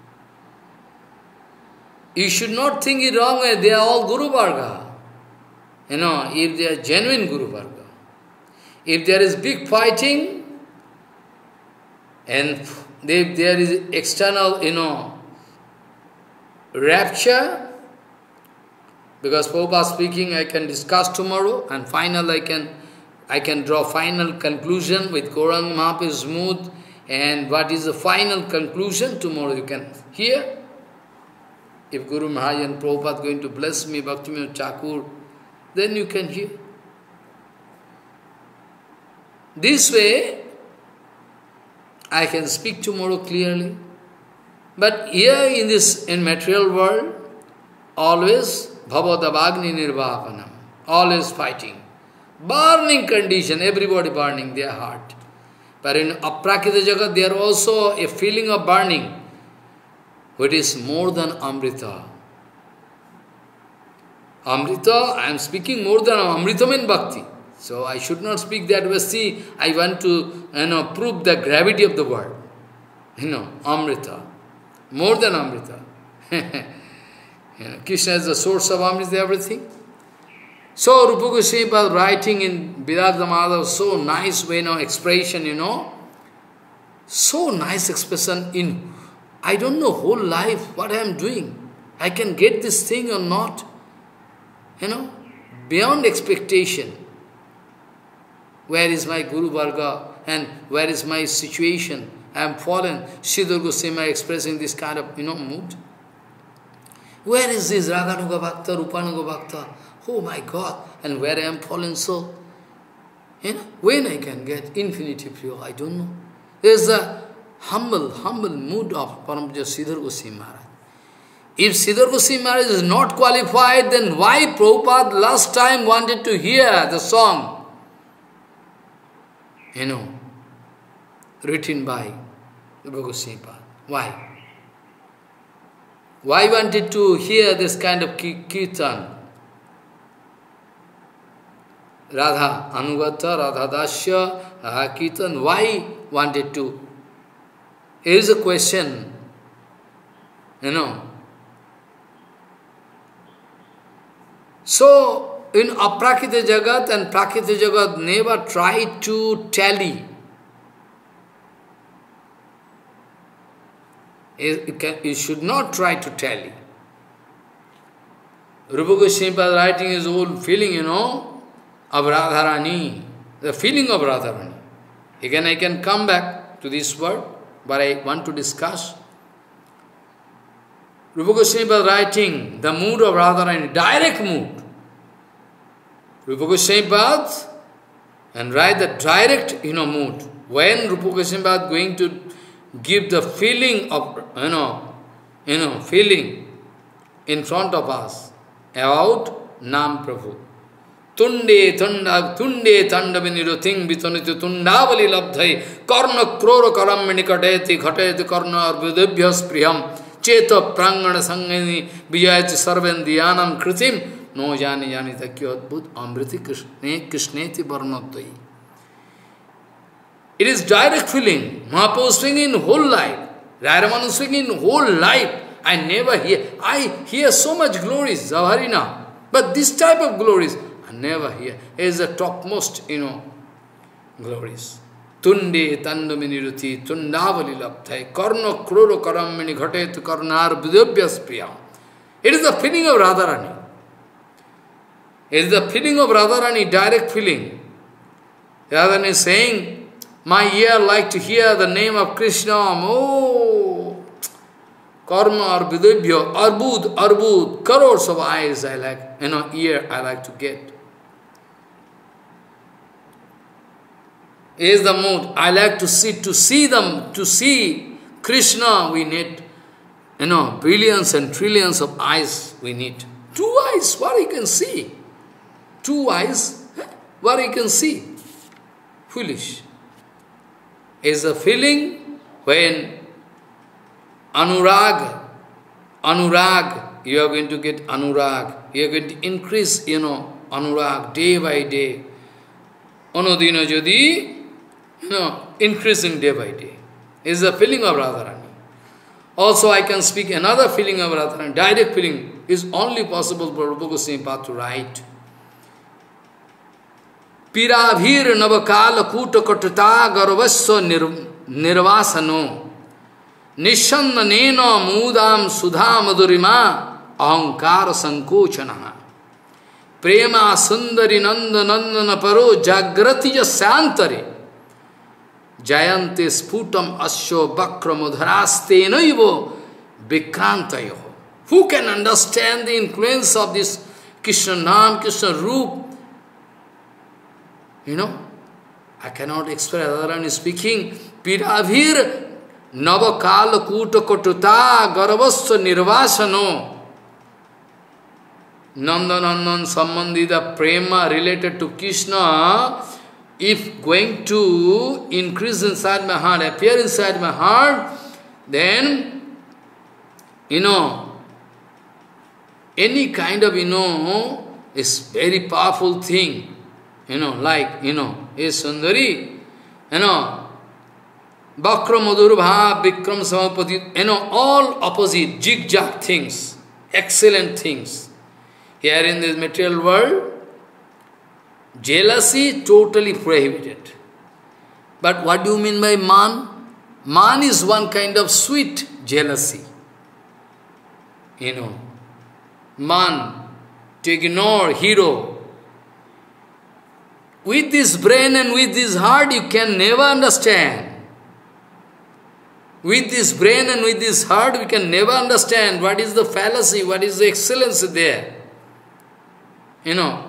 You should not think it wrong way, they are all Guru Varga. You know, if they are genuine Guru Varga. If there is big fighting, and if there is external, you know, rapture, because Prabhupada speaking, I can discuss tomorrow, and final I can, I can draw final conclusion with Gauranga Mahaprabhu's mood, and what is the final conclusion tomorrow you can hear. If Guru Maharaj and Prabhupada going to bless me, Bhaktivinoda Thakur, then you can hear. This way, I can speak tomorrow clearly. But here in this, in material world, always bhavadavagni nirvapanam, always fighting. Burning condition, everybody burning their heart. But in aprakita jagat, there also a feeling of burning, which is more than amrita. Amrita, I am speaking more than amrita in bhakti. So I should not speak that way. See, I want to, you know, prove the gravity of the word. You know, amrita. More than amrita. You know, Krishna is the source of amrita, everything. So Rupa Goswami was writing in Viragya Madhava, so nice way, you know, expression, you know. So nice expression in, I don't know, whole life, what I am doing. I can get this thing or not. You know, beyond expectation. Where is my Guru Varga and where is my situation? I am fallen. Sridhar Goswami expressing this kind of, you know, mood. Where is this Raganuga Bhakta, Rupanuga Bhakta? Oh my God, and where I am fallen so? You know, when I can get infinity pure, I don't know. There is a humble, humble mood of Paramahansa Sridhar Goswami Maharaj. If Sridhar Goswami Maharaj is not qualified, then why Prabhupada last time wanted to hear the song? You know, written by Rupa Goswami Maharaj. Why? Why wanted to hear this kind of kirtan? Radha Anugata, Radha Dasya, Radha Kirtan. Why wanted to? Here is a question. You know. So, in Aprakita Jagat and Prakita Jagat never tried to tally. You should not try to tally. Rupa Goswami was writing his own feeling, you know, of Radharani, the feeling of Radharani. Again, I can come back to this word, but I want to discuss. Rupa Goswami was writing the mood of Radharani, direct mood. Rupa Goswami was and write the direct, you know, mood. When Rupa Goswami was going to give the feeling of, you know, you know, feeling in front of us about Nam Prabhu. Tunde tunda tunde tandaviniruthing vitaniti tundavali labdhai karna krora karam nikateti ghateti karna arvidebhyas priyam cheta prangana sangani vijayati sarvendiyanam kritim no jani jani takya adbhut amriti krishne krishneti varnattai. It is direct feeling. Mahaprabhu singing whole life. Radharani singing whole life. I never hear. I hear so much glories, Zavarina. But this type of glories, I never hear. It is the topmost, you know, glories. Tunde tandaminiruti tundavali labdhai karna kroro karamini ghatet karnar vidabhyas priyam. It is the feeling of Radharani. It is the feeling of Radharani, direct feeling. Radharani is saying, my ear like to hear the name of Krishna. Oh, karma or vidabhya, arbud, arbud, crores of eyes I like, you know, ear I like to get. Is the mood. I like to see, to see them, to see Krishna we need, you know, billions and trillions of eyes we need. Two eyes, what you can see? Two eyes, what you can see? Foolish. Is a feeling when anurag, anurag, you are going to get anurag, you are going to increase, you know, anurag day by day. Anodina jadi, you know, increasing day by day. Is the feeling of Radharani. Also I can speak another feeling of Radharani, direct feeling is only possible for Rupa Goswami to write. Piravir navakala kuta katata garvasya nirvasano nishanna nena mudam sudha madurima ahankara sankochana prema sundari nanda nandana paro jagrati jasantare jayante sputam asyo bakra mudharaste naivo vikrantayo. Who can understand the influence of this Krishna Nam, Krishna Roop? You know, I cannot express. Radharani speaking, Piravir Navakala Kuta Kotuta Garavasya Nirvasano. Nandanandan Sambandhita Prema related to Krishna, if going to increase inside my heart, appear inside my heart, then, you know, any kind of, you know, is very powerful thing, you know, like, you know, is Sundari, you know, Bakra Madhurabha, Bikram Samapati, you know, all opposite, zigzag things, excellent things. Here in this material world, jealousy totally prohibited. But what do you mean by man? Man is one kind of sweet jealousy. You know, man, to ignore hero. With this brain and with this heart, you can never understand. With this brain and with this heart, we can never understand what is the fallacy, what is the excellence there. You know,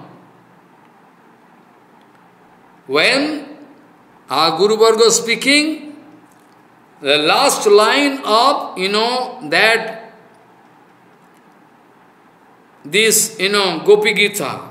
when our Guru Varga speaking, the last line of, you know, that, this, you know, Gopi Gita,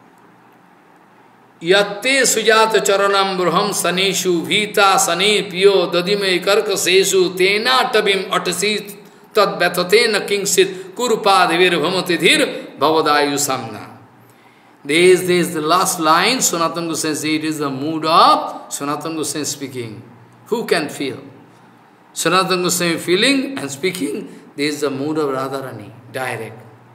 Yatte Sujata Charanam Bruham Saneshu Vita Sane Pio Dadime Karkaseshu Tena Tabim Atasit Tad Betatena Kingsit Kurupad Vir Bhamatidhir Bhavadayu Samna. This, this is the last line. Sanatana Goswami says it is the mood of Sanatana Goswami speaking. Who can feel? Sanatana Goswami feeling and speaking, this is the mood of Radharani, direct.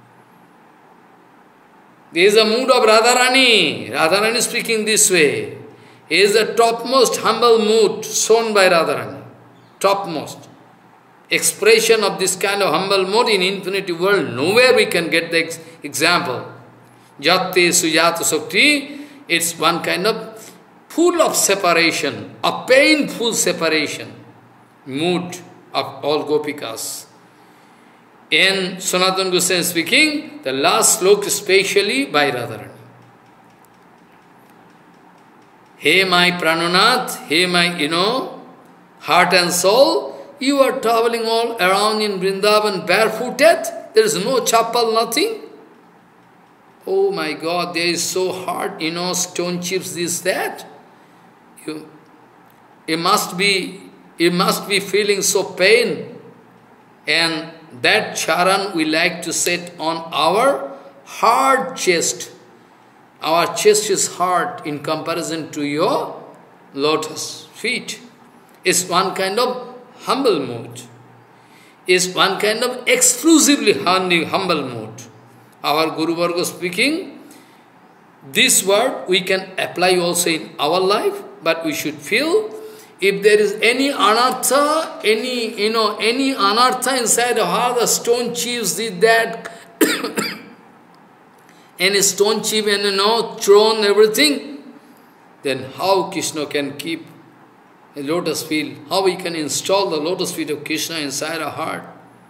This is the mood of Radharani. Radharani speaking this way. It is the topmost humble mood shown by Radharani. Topmost. Expression of this kind of humble mood in infinity world, nowhere we can get the ex example. Jate Sujata Sakti, it's one kind of full of separation, a painful separation, mood of all Gopikas. In Sanatana Goswami speaking, the last sloka especially by Radharani. Hey my Prananath, hey my, you know, heart and soul, you are traveling all around in Vrindavan barefooted, there is no chappal, nothing. Oh my God, there is so hard, you know, stone chips, this, that. You, it must be, it must be feeling so pain. And that charan we like to set on our hard chest. Our chest is hard in comparison to your lotus feet. It's one kind of humble mood. It's one kind of exclusively humble mood. Our Guru Varga speaking, this word we can apply also in our life, but we should feel if there is any anartha, any, you know, any anartha inside the heart, the stone chiefs did that, any stone chief and, you know, throne, everything, then how Krishna can keep a lotus feet, how we can install the lotus feet of Krishna inside our heart.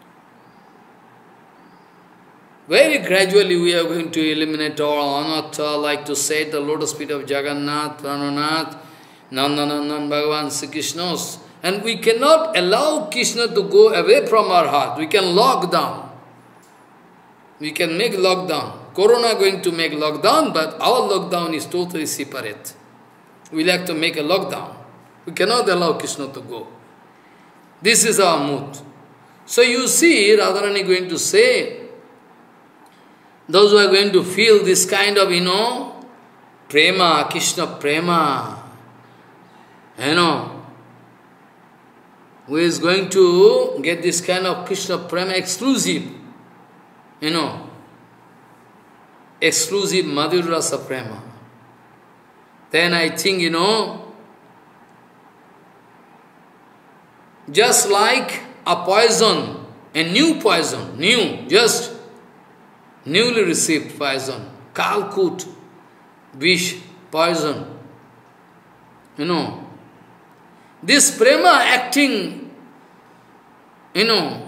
Very gradually we are going to eliminate all anartha, like to say the lotus feet of Jagannath, Prananath, Nandanandan, Bhagavan, Sri Krishna. And we cannot allow Krishna to go away from our heart. We can lock down. We can make lockdown. Corona going to make lockdown, but our lockdown is totally separate. We like to make a lockdown. We cannot allow Krishna to go. This is our mood. So you see, Radharani going to say, those who are going to feel this kind of, you know, prema, Krishna prema, you know, who is going to get this kind of Krishna prema exclusive, you know, exclusive Madhur Rasa prema. Then I think, you know, just like a poison, a new poison, new, just newly received poison, Kalkut, vish, poison. You know, this prema acting, you know,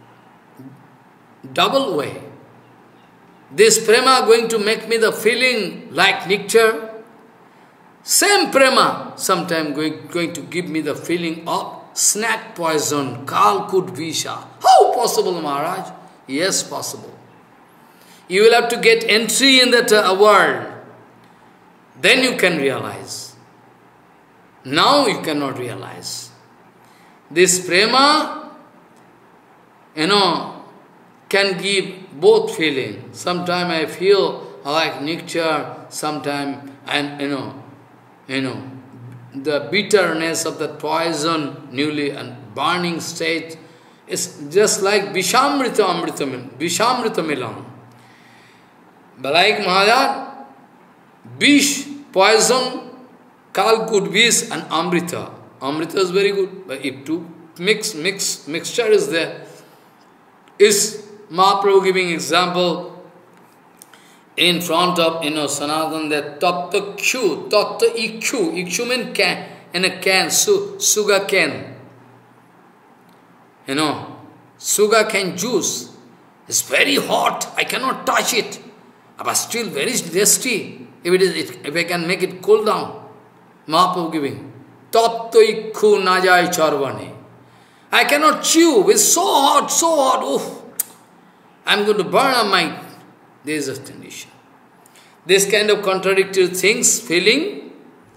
double way. This prema going to make me the feeling like nectar, Same prema, sometime going, going to give me the feeling of snack poison, Kalkut Visha. How possible, Maharaj? Yes, possible. You will have to get entry in that uh, world. Then you can realize. Now you cannot realize. This prema, you know, can give both feeling. Sometimes I feel like nectar, sometimes and you know, you know, the bitterness of that poison, newly and burning state, is just like Vishamrita Amrita, Vishamrita Milam. But like Maharaj, Vish, poison, Kalkut Vish and Amrita. Amrita is very good, but if two mix, mix, mixture is there, is Mahaprabhu giving example in front of, you know, Sanatan, that Tatta Q, Tatta Ikshu, Ikshu means can, in a can, su, sugar can. You know, sugar cane juice is very hot, I cannot touch it, but still very tasty, if, it is, if I can make it cool down. Mahaprabhu giving, Tatta Ikhu Najai Charvane. I cannot chew, it's so hot, so hot, oh, I'm going to burn up my, there is a condition. This kind of contradictory things, feeling,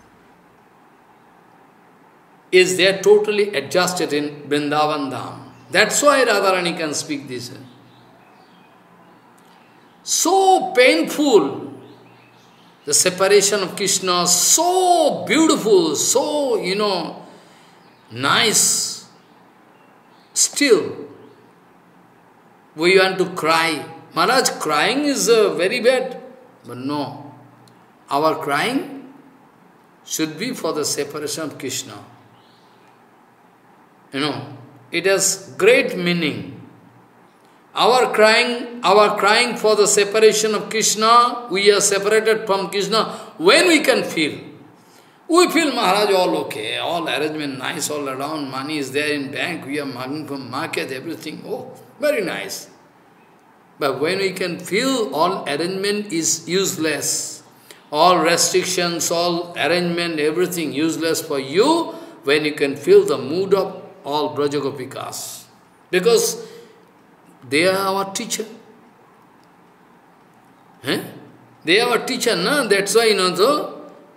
is there totally adjusted in Vrindavan Dham. That's why Radharani can speak this. So painful, the separation of Krishna, so beautiful, so, you know, nice. Still, we want to cry. Maharaj, crying is uh, very bad. But no, our crying should be for the separation of Krishna. You know, it has great meaning. Our crying, our crying for the separation of Krishna, we are separated from Krishna, when we can feel. We feel Maharaj all okay, all arrangement nice all around, money is there in bank, we are marking from market, everything, oh, very nice. But when we can feel all arrangement is useless, all restrictions, all arrangement, everything useless for you, when you can feel the mood of all Brajagopikas. Because they are our teacher. Eh? They are our teacher, no? That's why, you know, so,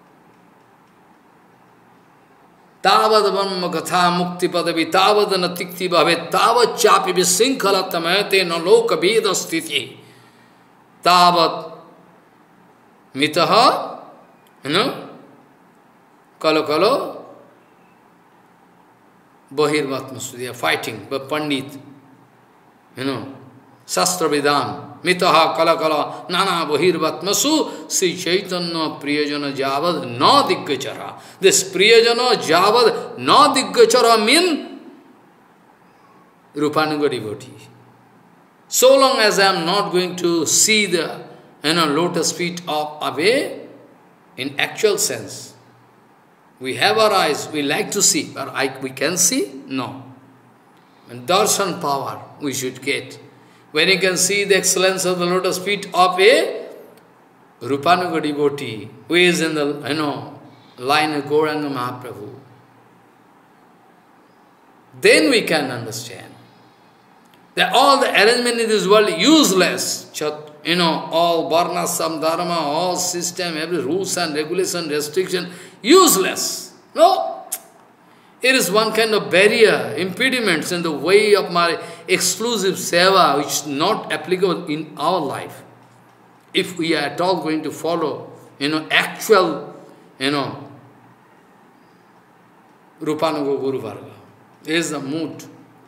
Tavad Brahma Katha Mukti Padavi Tavad Natikti Bhavet Tavad Chapi Visinkala Tamayate Naloka Veda Sthiti Tavad Mitaha, you know, Kalo Kalo Bahirvatmasu, they are fighting, but Pandit, you know, Sastra Vidam, Mitaha Kala Kala Nana Bahirvatmasu, Sri Chaitanya Priyajana Javad Na Diggachara. This Priyajana Javad Na Diggachara mean Rupanuga devotee. So long as I am not going to see the, you know, lotus feet of away, in actual sense, we have our eyes, we like to see, but I, we can see? No. And darshan power we should get. When you can see the excellence of the lotus feet of a Rupanuga devotee, who is in the, you know, line of Gauranga Mahaprabhu, then we can understand that all the arrangement in this world useless. You know, all varna, samdharma, all system, every rules and regulation, restriction, useless. No. It is one kind of barrier, impediments in the way of my exclusive seva, which is not applicable in our life. If we are at all going to follow, you know, actual, you know, Rupanuga Guru Varga. This is the mood.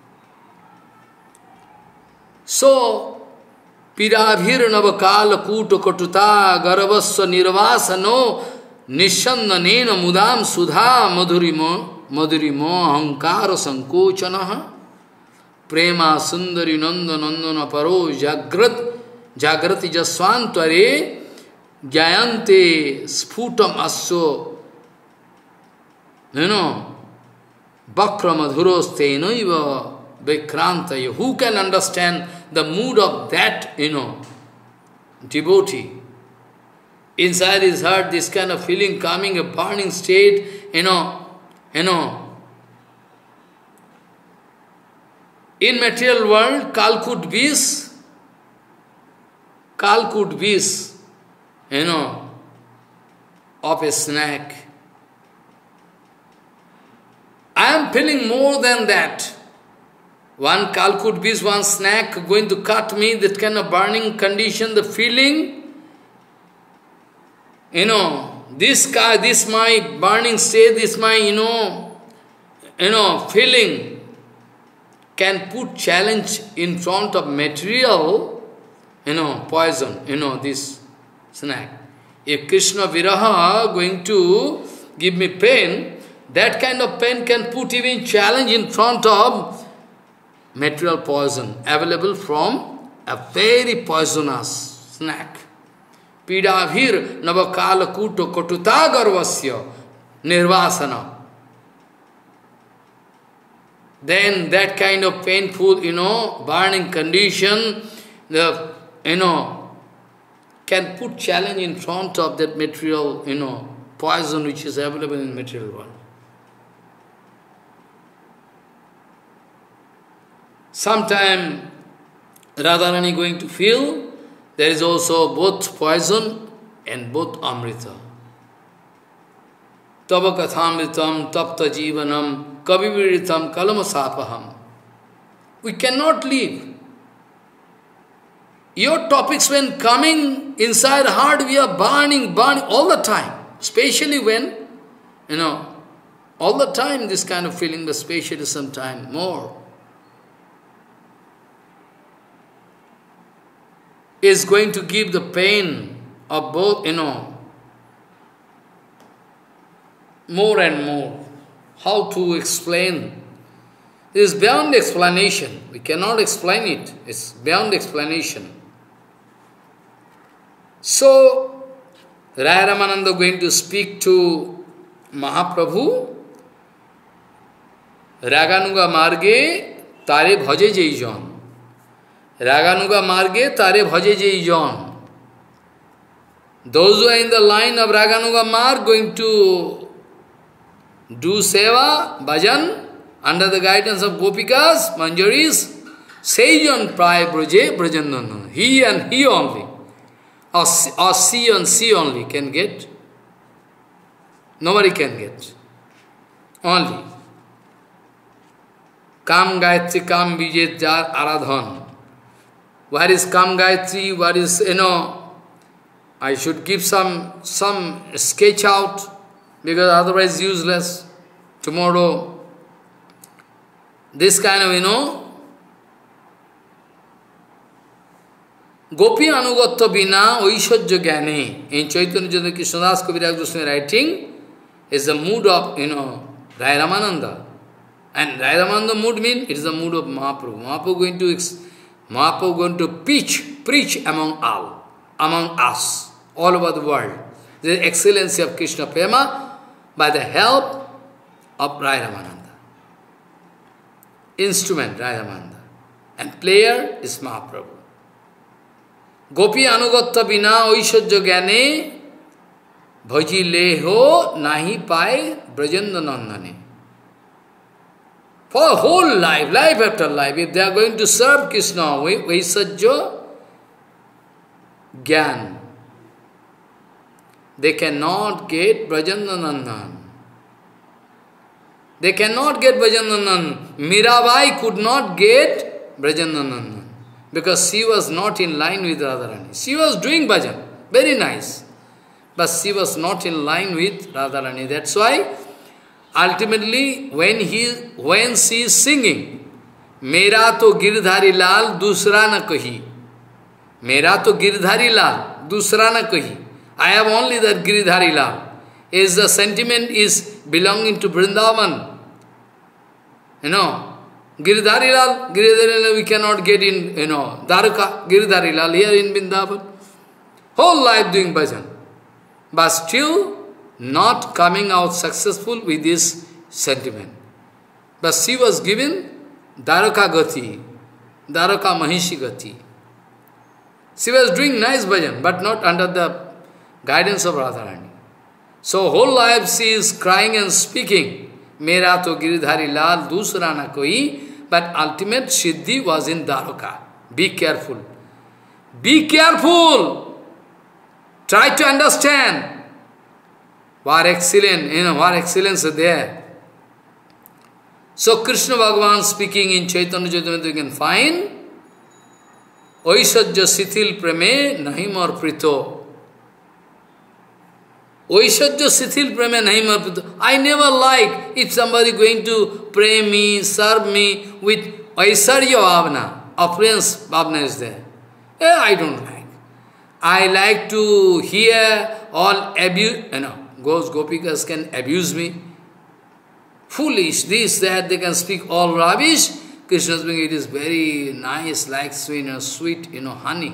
So, Pirabhir Navakala Kuta Katuta Garavasya Nirvasano Nishandanena Mudam Sudha Madhurimo Madhurimo Hankara Sankochanaha Prema Sundari Nanda Nandana Paro Jagrat Jagrati Jaswantare Jayante Sputam Asso, you know, Bakra Madhuros Tenoiva Vikranta. Who can understand the mood of that, you know, devotee? inside his heart, this kind of feeling coming, a burning state, you know, you know. In material world, Kalkut vish, Kalkut vish, you know, of a snake. I am feeling more than that. One Kalkut vish, one snake going to cut me, that kind of burning condition, the feeling, you know, this guy, this my burning state, this my, you know, you know, feeling, can put challenge in front of material, you know, poison, you know, this snake. If Krishna Viraha going to give me pain, that kind of pain can put even challenge in front of material poison, available from a very poisonous snake. Pidavir navakala kuto kotuta garvasya nirvasana. Then that kind of painful, you know, burning condition, the, you know, can put challenge in front of that material, you know, poison which is available in material world. Sometime Radharani going to feel there is also both poison and both amrita. Tava kathamritam tapta jivanam kaviviritam kalamasapaham. We cannot leave. Your topics when coming inside heart, we are burning, burning all the time. Especially when, you know, all the time this kind of feeling, but especially sometime more. Is going to give the pain of both, you know, more and more. How to explain? It is beyond explanation. We cannot explain it. It's beyond explanation. So, Raya Ramananda going to speak to Mahaprabhu, Raganuga Marge Tare Bhaje Jaijon. Raganuga Marge Tare Bhaje Jaijon. Those who are in the line of Raganuga Marg going to do seva, bhajan, under the guidance of Gopikas, Manjaris, Sejan Pray Braje Brajandanana. He and he only, or, or she and she only can get. Nobody can get. Only. Kam Gayatri, Kam Vijet Jar Aradhan. Where is Kam Gayatri? Where is, you know, I should give some, some sketch out, because otherwise useless. Tomorrow, this kind of, you know, Gopi Anugatta Bina Oishajya Gyane, in Chaitanya Jyoti Krishnadas Kaviraj Goswami writing, is the mood of, you know, Raya Ramananda. And Raya Ramananda mood means it is the mood of Mahaprabhu. Mahaprabhu going to, Mahaprabhu going to preach, preach among all, among us, all over the world. The excellency of Krishna Prema by the help of Raya Ramananda. Instrument, Raya Ramananda. And player is Mahaprabhu. Gopi Anugatta Bina Oishajya Gyane Bhaji Leho Nahi Pai Brajanda Nandane. For whole life, life after life, if they are going to serve Krishna, Vaisajya Gyan, they cannot get Brajandanandan. They cannot get Brajandanandan. Mirabai could not get Brajandanandan because she was not in line with Radharani. She was doing bhajan, very nice, but she was not in line with Radharani. That's why ultimately when he when she is singing, Mera to Girdhari Lal dusra na kahi. Mera to Girdhari Lal dusra na kahi. I have only that Giridhari Lal. Is the sentiment is belonging to Vrindavan. You know, Giridhari Lal, Giridhari Lal we cannot get in, you know, Dwarka, Giridhari Lal here in Vrindavan. Whole life doing bhajan. But still not coming out successful with this sentiment. But she was given Dwarka Gati, Dwarka Mahishi Gati. She was doing nice bhajan, but not under the guidance of Radharani. So whole life she is crying and speaking, Mera to Giridhari Lal, dusra na koi, but ultimate Siddhi was in Dwaraka. Be careful. Be careful! Try to understand. What excellent, you know, what excellence is there. So Krishna Bhagavan speaking in Chaitanya Charitamrita, you can find, Oisajya Sithil Preme Nahimar Prito. Oisajya Sithil Preme Nahimar Prito. I never like if somebody going to pray me, serve me with Aisarya Bhavana. Opulence Bhavana is there. Eh, I don't like. I like to hear all abuse, you know, those gopikas can abuse me. Foolish, this, that, they can speak all rubbish. Krishna speaking, it is very nice, like sweet, you know, sweet, you know, honey.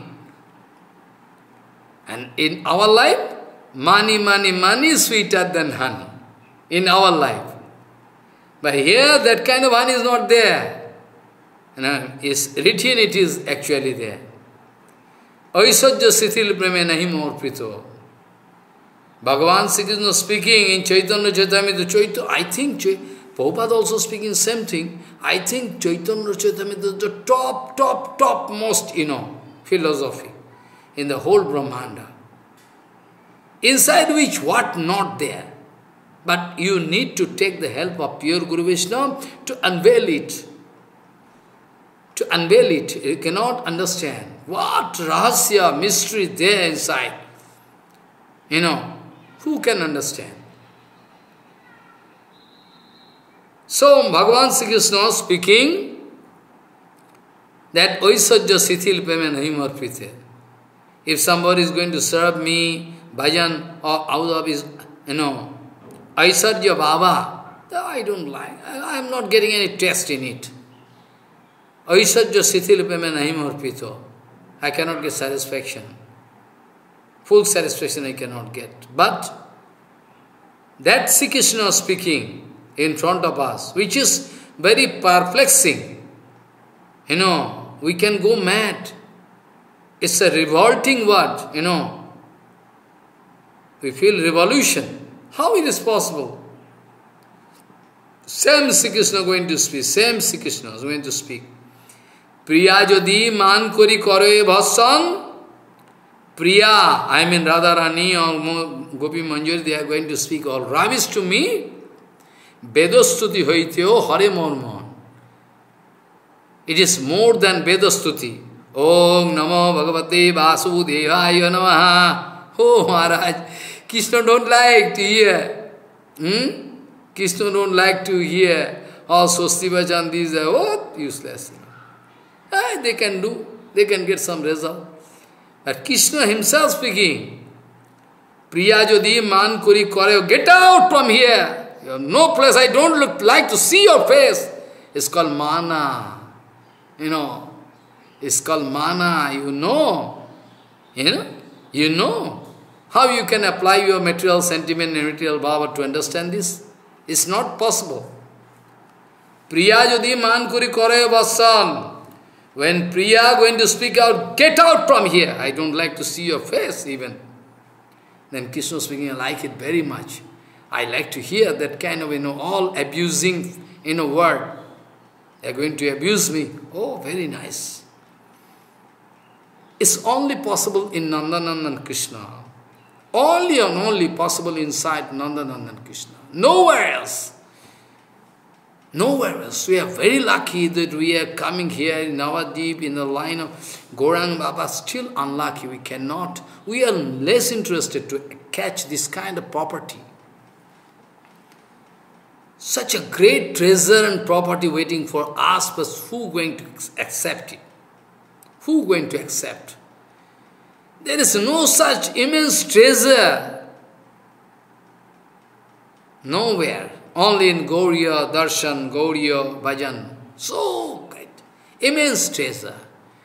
And in our life, money, money, money is sweeter than honey. In our life. But here, that kind of honey is not there. You know, it's written, it is actually there. Aisajya Sithil Preme Nahi Mor Prito. Bhagavan Sri Krishna speaking in Chaitanya Charitamrita, Chaitanya, I think Prabhupada also speaking same thing. I think Chaitanya Charitamrita is the top, top, top most, you know, philosophy in the whole Brahmanda. Inside which what not there. But you need to take the help of pure Guru Vishnu to unveil it. To unveil it. You cannot understand what rahasya, mystery there inside. You know, who can understand? So, Bhagavan Sri Krishna speaking that Oisajya Sithil Preme Nahi Marpite. If somebody is going to serve me, bhajan, or out of his, you know, Aisarya Bhava, I don't like. I am not getting any taste in it. Aisarya Sithil Preme Nahi Marpito. I cannot get satisfaction. Full satisfaction I cannot get. But that Sri Krishna speaking in front of us, which is very perplexing. You know, we can go mad. It's a revolting word, you know. We feel revolution. How it is possible? Same Sri Krishna going to speak, same Sri Krishna is going to speak. Priya jodi man kori kore bhasan. Priya, I mean Radharani or Gopi Manjari, they are going to speak all rubbish to me. Vedastuti hoityo hare mormon. It is more than Vedastuti. Om Namo Bhagavate Vasudevaya Namaha. Oh Maharaj, Krishna don't like to hear. Hmm? Krishna don't like to hear all Swasti Bhajan, these are what? Useless. Ah, they can do, they can get some result. But Krishna himself speaking, Priya jodi man kuri kore, get out from here. You have no place, I don't look like to see your face. It's called mana. You know, it's called mana, you know. You know, you know. How you can apply your material sentiment and material bhava to understand this? It's not possible. Priya jodi man kuri kore vasan. When Priya going to speak out, get out from here. I don't like to see your face even. Then Krishna speaking, I like it very much. I like to hear that kind of, you know, all abusing, you know, word. They are going to abuse me. Oh, very nice. It's only possible in Nandanandan Krishna. Only and only possible inside Nandanandan Krishna. Nowhere else. Nowhere else. We are very lucky that we are coming here in Navadip, in the line of Gauranga Baba. Still unlucky. We cannot. We are less interested to catch this kind of property. Such a great treasure and property waiting for us, but who going to accept it? Who going to accept? There is no such immense treasure. Nowhere. Only in Gauriya, Darshan, Gauriya, Bhajan. So great. Immense treasure.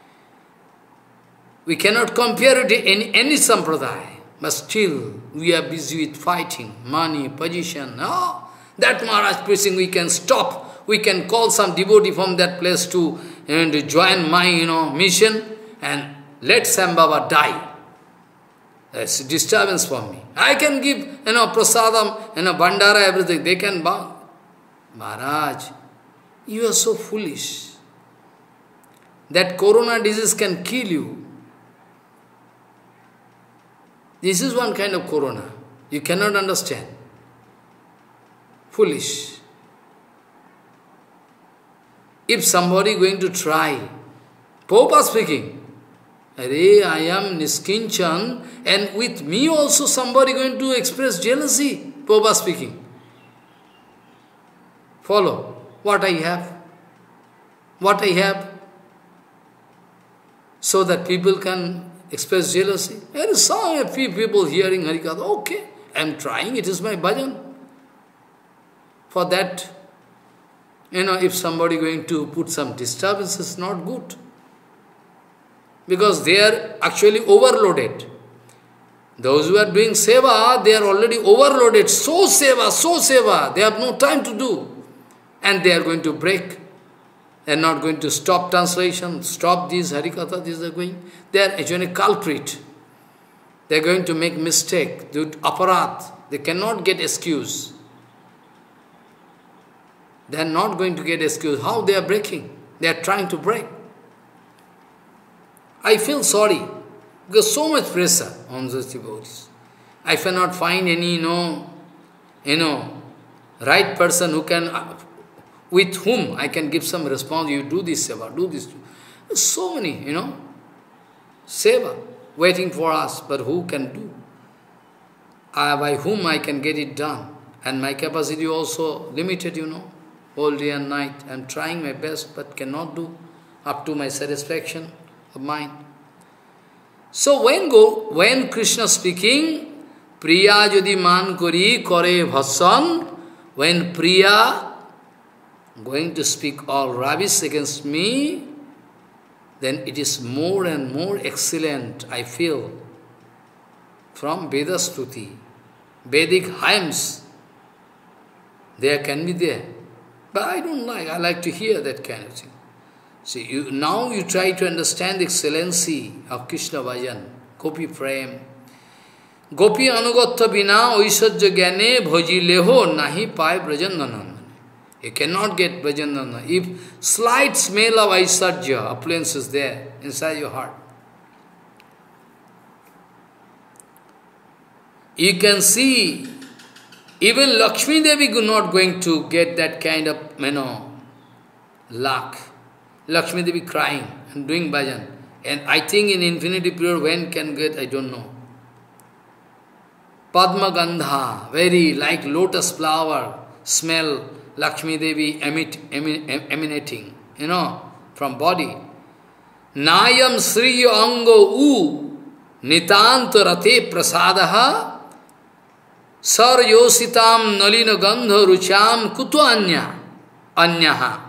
We cannot compare it to any, any sampradaya. But still, we are busy with fighting, money, position. No, that Maharaj preaching, we can stop. We can call some devotee from that place to, and to join my, you know, mission and let Sam Baba die. That's a disturbance for me. I can give, you know, prasadam, you know, bandara, everything. They can bound. Maharaj, you are so foolish. That corona disease can kill you. This is one kind of corona. You cannot understand. Foolish. If somebody going to try, Prabhupada speaking, Are, I am Niskinchan, and with me also somebody going to express jealousy, Prabhupada speaking. Follow what I have. What I have. So that people can express jealousy. There is some a few people hearing Harikatha. Okay, I am trying, it is my bhajan. For that, you know, if somebody going to put some disturbance, it's not good. Because they are actually overloaded. Those who are doing seva, they are already overloaded. So seva, so seva. They have no time to do. And they are going to break. They are not going to stop translation, stop these Harikatha, these are going. They are actually culprit. They are going to make mistake, do aparat. They cannot get excuse. They are not going to get excuse. How they are breaking? They are trying to break. I feel sorry, because so much pressure on those devotees. I cannot find any, you know, you know, right person who can, with whom I can give some response. You do this seva, do this. There's so many, you know, seva waiting for us, but who can do? Uh, by whom I can get it done? And my capacity also limited, you know, whole day and night. I am trying my best, but cannot do up to my satisfaction of mind. So when go, when Krishna speaking, Priya jodi man kori kore bhasan, when Priya going to speak all rubbish against me, then it is more and more excellent, I feel, from Veda Stuti, Vedic hymns. There can be there. But I don't like, I like to hear that kind of thing. See, you, now you try to understand the excellency of Krishna Bhajan, Gopi Prem. Gopi anugatta bina oisajya gyane bhaji leho nahi pai brajandanana. You cannot get brajandanana if slight smell of aisajya, opulence is there inside your heart. You can see, even Lakshmi Devi is not going to get that kind of, you know, luck. Lakshmi Devi crying and doing bhajan. And I think in infinity period, when can get, I don't know. Padma Gandha, very like lotus flower, smell Lakshmi Devi emit, emin, emanating, you know, from body. Nayam Sri Ango U Nitanto Rate Prasadaha Sar Yositam Nalina Gandha Rucham Kutu Anya Anyaha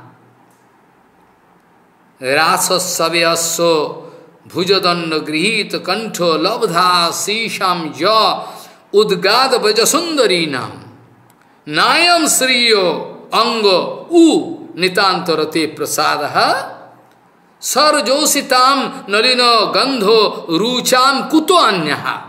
Rasas Savyasya Bhujadanda Grihita Kanto Labdha Sisham Ja Udgada Vajasundarinam Nayam Sriyo Anga U Nitantarate Prasadaha Sar Jositam Nalina Gandho Rucham Kuto Anyaha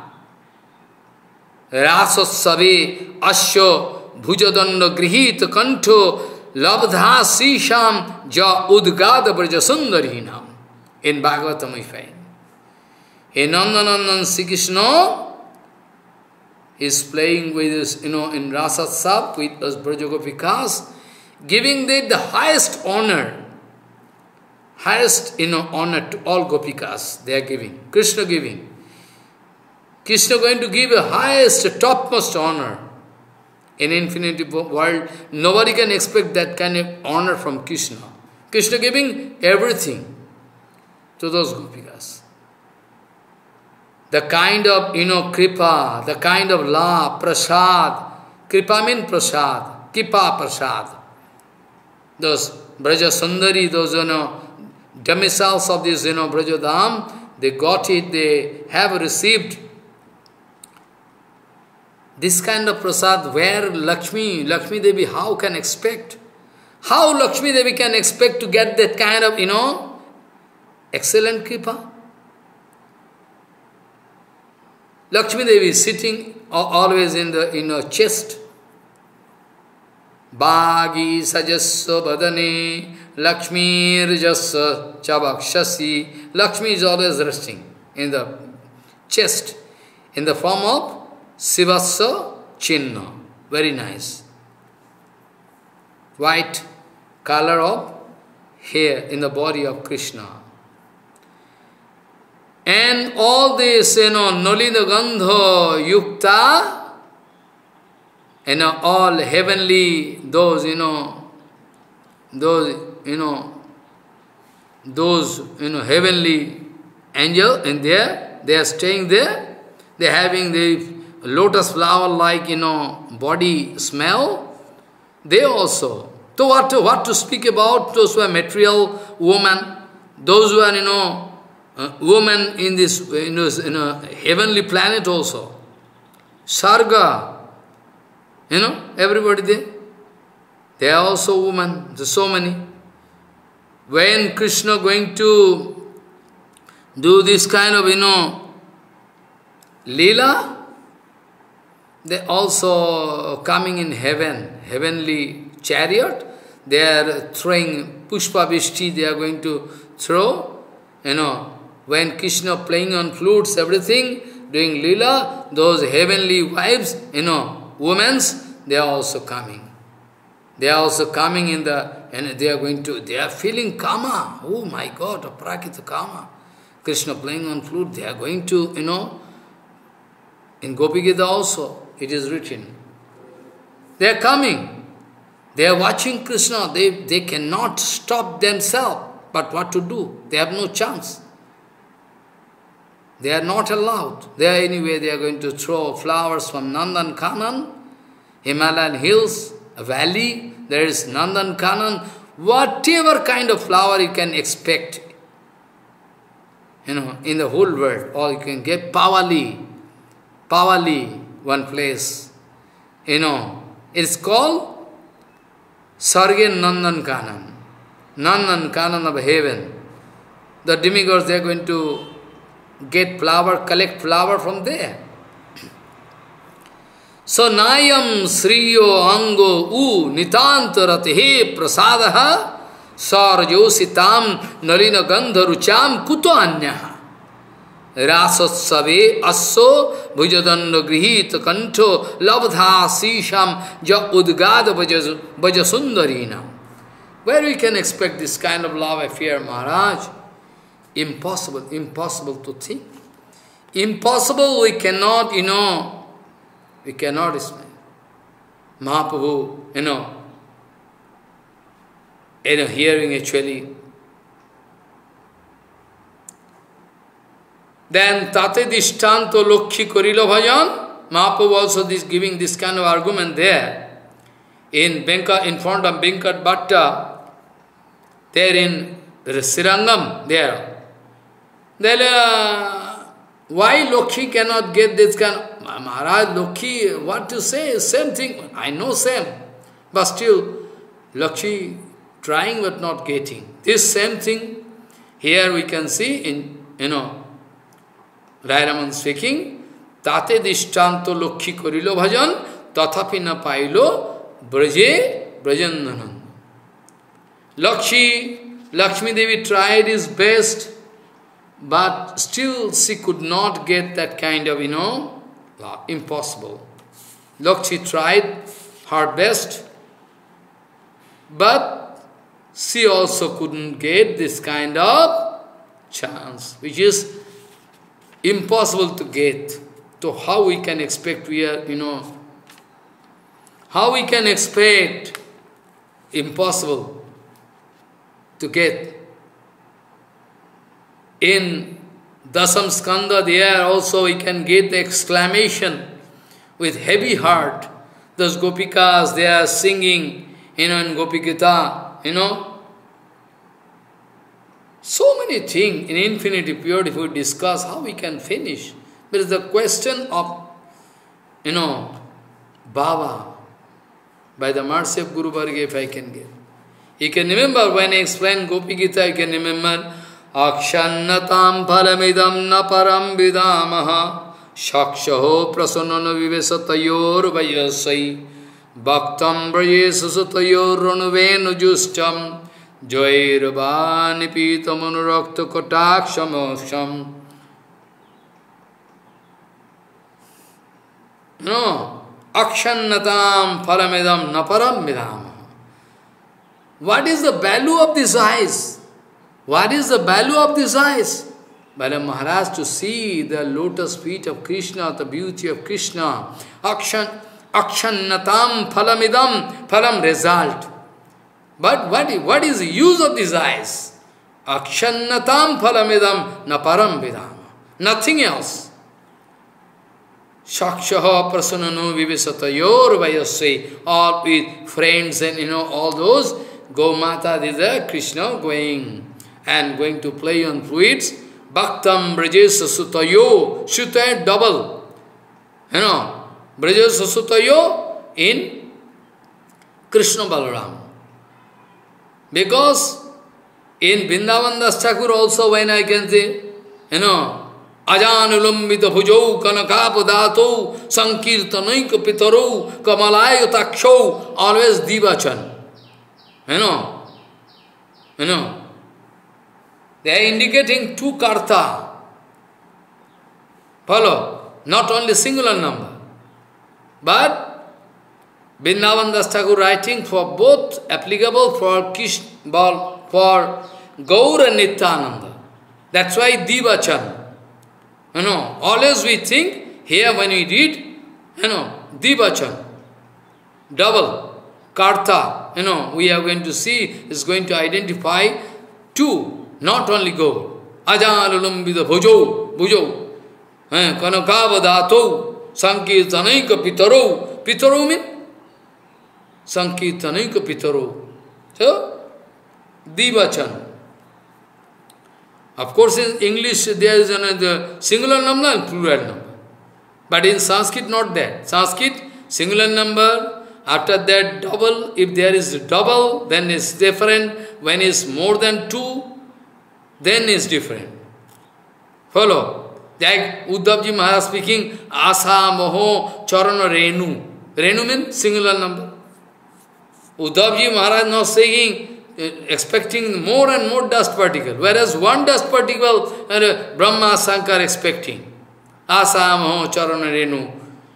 Rasas Savi Asya Bhujadanda Grihita Kanto Labdha Sisham Ja Udgada Brajasundarinam. In Bhagavatam we find. In Nandanandan Sri Krishna is playing with us, you know, in Rasatsap with us Brajagopikas, giving them the highest honor, highest, you know, honor to all Gopikas they are giving, Krishna giving. Krishna going to give the highest, topmost honor. In infinity world, nobody can expect that kind of honor from Krishna. Krishna giving everything to those Gopikas. The kind of, you know, kripa, the kind of la, prasad. Kripa means prasad, kripa prasad. Those Braja Sundari, those, you know, domiciles of this, you know, Brajadam, they got it, they have received this kind of prasad where Lakshmi, Lakshmi Devi, how can expect? How Lakshmi Devi can expect to get that kind of, you know, excellent kripa? Lakshmi Devi is sitting always in the in her chest. Bhagi sajasya vadane Lakshmi rajasya chabakshasi. Lakshmi is always resting in the chest in the form of Sivasya Chinna. Very nice. White color of hair in the body of Krishna. And all this, you know, Nolina Gandha Yukta, you know, all heavenly, those, you know, those, you know, those, you know, heavenly angel, and there, they are staying there, they are having the lotus flower like, you know, body smell, they also. So what to, what to speak about those who are material women, those who are, you know, Uh, women in this, in, this, in a heavenly planet also. Sarga, you know, everybody there. They are also women, there's so many. When Krishna going to do this kind of, you know, Leela, they also coming in heaven, heavenly chariot. They are throwing Pushpa Vishti, they are going to throw, you know. When Krishna playing on flutes, everything, doing lila, those heavenly wives, you know, women's, they are also coming. They are also coming in the, and they are going to, they are feeling kama. Oh my God, aprakita kama. Krishna playing on flute, they are going to, you know, in Gopi Gita also, it is written. They are coming. They are watching Krishna. They, they cannot stop themselves. But what to do? They have no chance. They are not allowed. They are anyway, they are going to throw flowers from Nandan Kanan, Himalayan hills, a valley, there is Nandan Kanan, whatever kind of flower you can expect, you know, in the whole world, or you can get Pavali, Pavali, one place, you know, it's called Sargen Nandan Kanan, Nandan Kanan of heaven. The demigods, they are going to get flower, collect flower from there. So Nayam Sriyo Ango U Nitantarate Prasadaha Sarjositam Nalina Gandharucham Kuto Anyaha Rasotsave Asso Bhujadanda Grihita Kanto Labdha Sisham Ja Udgada Bajasundarinam. Where we can expect this kind of love affair, Maharaj? Impossible, impossible to think. Impossible, we cannot, you know, we cannot explain. Mahaprabhu, you know, you know, hearing actually. Then Tate Dishtanto Lokhi Korilo Bhajan, Mahaprabhu also this, giving this kind of argument there. In Benka, in front of Benkat Bhatta, there in Srirangam, there. Then, uh, why Lokhi cannot get this kind of... Maharaj, Lokhi, what to say? Same thing. I know same. But still, Lokhi trying but not getting. This same thing, here we can see in, you know, Rairaman speaking, Tate Dishtanto Lokhi Korilo Bhajan, Tathapi na pailo Braje Brajandanand. Lakshmi, Lakshmi Devi tried his best, but still she could not get that kind of, you know, impossible. Lakshmi tried her best, but she also couldn't get this kind of chance, which is impossible to get. So how we can expect we are, you know, how we can expect impossible to get. In Dasam Skanda, there also we can get the exclamation with heavy heart. Those Gopikas, they are singing, you know, in Gopi Gita, you know. So many things in infinity purity, if we discuss, how we can finish. But it's the question of, you know, Baba, by the mercy of Guru Varga, if I can get. You can remember when I explained Gopi Gita, you can remember, Akshannatam paramidam na param vidamaha Shakshaho prasanana vivesatayor vayasai Bhaktam brajesasatayor ranuvenu justam Jairvani pitamanurokta kotakshamosham. No, akshannatam paramedam naparam vidam. What is the value of these eyes? What is the value of these eyes? Bala Maharaj, to see the lotus feet of Krishna, the beauty of Krishna, akshan, akshannatam phalamidam, phalam result. But what is, what is the use of these eyes? Akshannatam phalamidam naparam vidam. Nothing else. Shakshaha prasanano vivesatayor vayasya. All with friends and you know all those. Gomata, this is Krishna going and going to play on fluids. Bhaktam brajesa sutayo. Suta double. You know, brajesa sutayo in Krishna Balaram. Because in Vrindavan Das Thakur also when I can say, you know, Ajanulambita bhujau kanakapadato sankirtanaika pitaro kamalaya taksho, always divachan. You know, you know, they are indicating two karta. Follow, not only singular number, but Vrindavan Das Thakur writing for both applicable for Krishna, for Gaur and Nityananda. That's why Divachan. You know, always we think, here when we read, you know, Divachan, double, Karta, you know, we are going to see, is going to identify two, not only Gaur. Ajanulambita bhujau, bhujau, kanakavadato, sankirtanaika pitaro. Pitaro means Sankirtanaika pitaro. So, Divachan. Of course, in English there is another singular number and plural number. But in Sanskrit not that. Sanskrit, singular number, after that double, if there is double, then it's different. When it's more than two, then it's different. Follow? Like Uddhavji Maharaj speaking, Asa Moho Charana Renu. Renu means singular number. Uddhavji Maharaj now saying, uh, expecting more and more dust particle, whereas one dust particle, uh, Brahma Sankar expecting. Asamaho Charana Renu.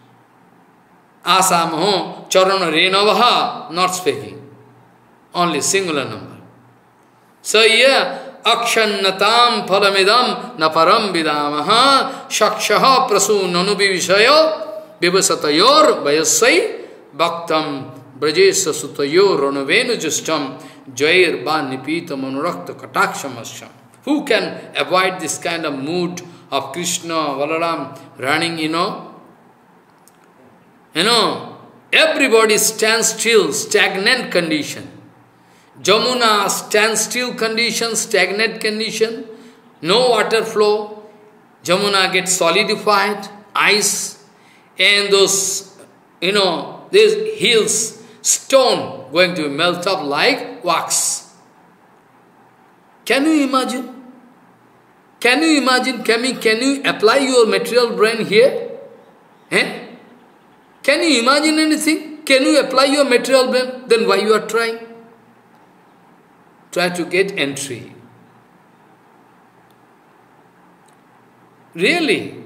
Asamaho Charana Renavaha, not speaking. Only singular number. So here, Akshannatam paramidam naparam vidamaha shakshaha prasu nanubivishayo vivasatayor vayasai bhaktam brajesa sutayo ranavenu justam jair ba nipita manurakta katakshamasham. Who can avoid this kind of mood of Krishna, Balaram running, you know? You know, everybody stands still, stagnant condition. Jamuna standstill condition, stagnant condition, no water flow. Jamuna gets solidified, ice, and those, you know, these hills, stone going to melt up like wax. Can you imagine? Can you imagine? Can you, can you apply your material brain here? Eh? Can you imagine anything? Can you apply your material brain? Then why you are trying? Try to get entry. Really,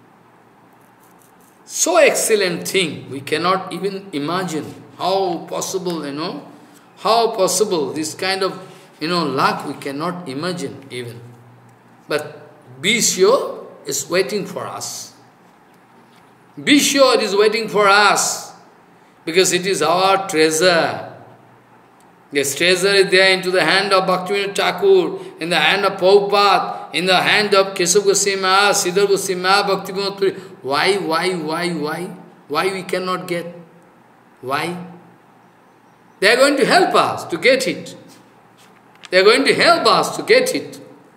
so excellent thing, we cannot even imagine how possible, you know, how possible this kind of, you know, luck we cannot imagine even. But be sure is waiting for us. Be sure it is waiting for us, because it is our treasure. This treasure is there into the hand of Bhaktivinoda Thakur, in the hand of Prabhupada, in the hand of Keshav Goswami, Sridhar Goswami, Bhaktivinoda Puri. Why, why, why, why? Why we cannot get? Why? They are going to help us to get it. They are going to help us to get it.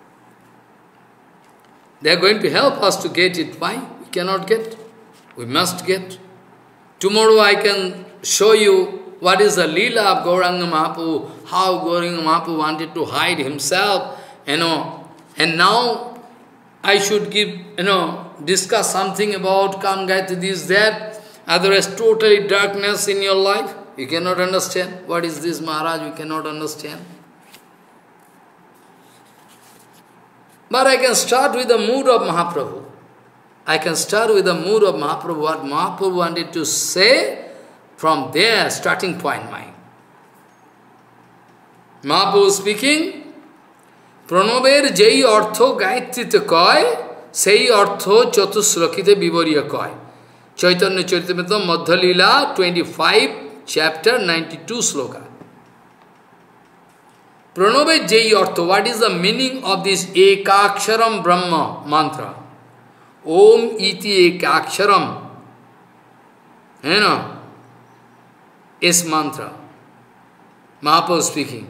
They are going to help us to get it. Why? We cannot get. We must get. Tomorrow I can show you what is the Leela of Gauranga Mahaprabhu, how Gauranga Mahaprabhu wanted to hide himself, you know. And now I should give, you know, discuss something about Kam Gayatri, this, that, otherwise totally darkness in your life. You cannot understand. What is this, Maharaj? You cannot understand. But I can start with the mood of Mahaprabhu. I can start with the mood of Mahaprabhu, what Mahaprabhu wanted to say from there, starting point mine. Mahaprabhu speaking, Pranober jai artho gayatrite koi, sei artho chatusrakite vivariya koi. Chaitanya Charitamrita Madhya Leela twenty-five, chapter ninety-two sloka. Pranobe jai artho, what is the meaning of this Ekaksharam Brahma mantra? Om iti Ekaksharam. You know, is mantra. Mahaprabhu speaking.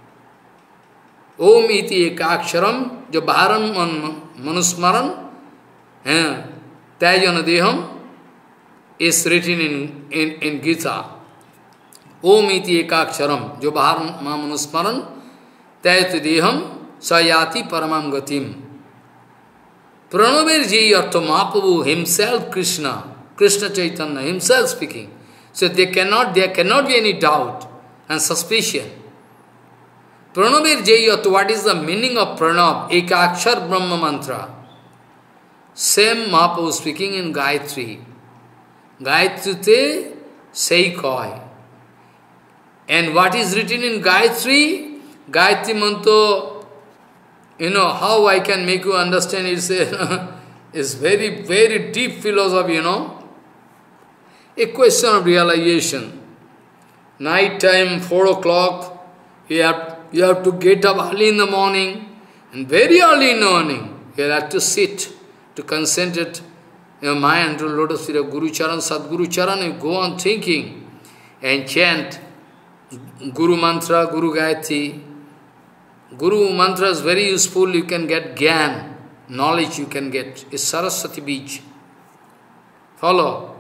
Om iti Ekaksharam, jo Bharam Manusmaran, Tajana Deham, is written in, in, in Gita. Om iti Ekaksharam, jo Bharam Manusmaran, Tajana Deham, Sayati Paramam Gatim. Pranaver Ji Artha Mahaprabhu himself, Krishna, Krishna Chaitanya himself speaking. So there cannot, there cannot be any doubt and suspicion. Pranaver Ji Artha, what is the meaning of Pranav? Ekakshar Brahma Mantra. Same Mahaprabhu speaking in Gayatri. Gayatri te sei koi. And what is written in Gayatri? Gayatri Mantra, you know, how I can make you understand, it's, a, it's very, very deep philosophy, you know. A question of realization. Night time, four o'clock, you have, you have to get up early in the morning, and very early in the morning, you have to sit, to concentrate your mind to lotus feet of Guru Charan, Sadguru Charan, you go on thinking, and chant Guru Mantra, Guru Gayatri. Guru mantra is very useful, you can get gyan, knowledge you can get. It's Saraswati Beach. Follow.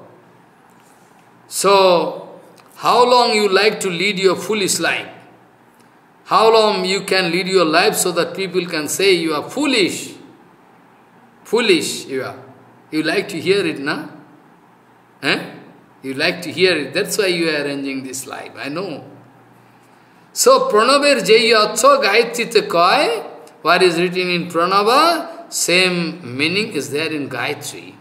So, how long you like to lead your foolish life? How long you can lead your life so that people can say you are foolish? Foolish you are. You like to hear it, na? Eh? You like to hear it. That's why you are arranging this life. I know. So, Pranaver Jayatso Gayatri Koi, what is written in Pranava, same meaning is there in Gayatri.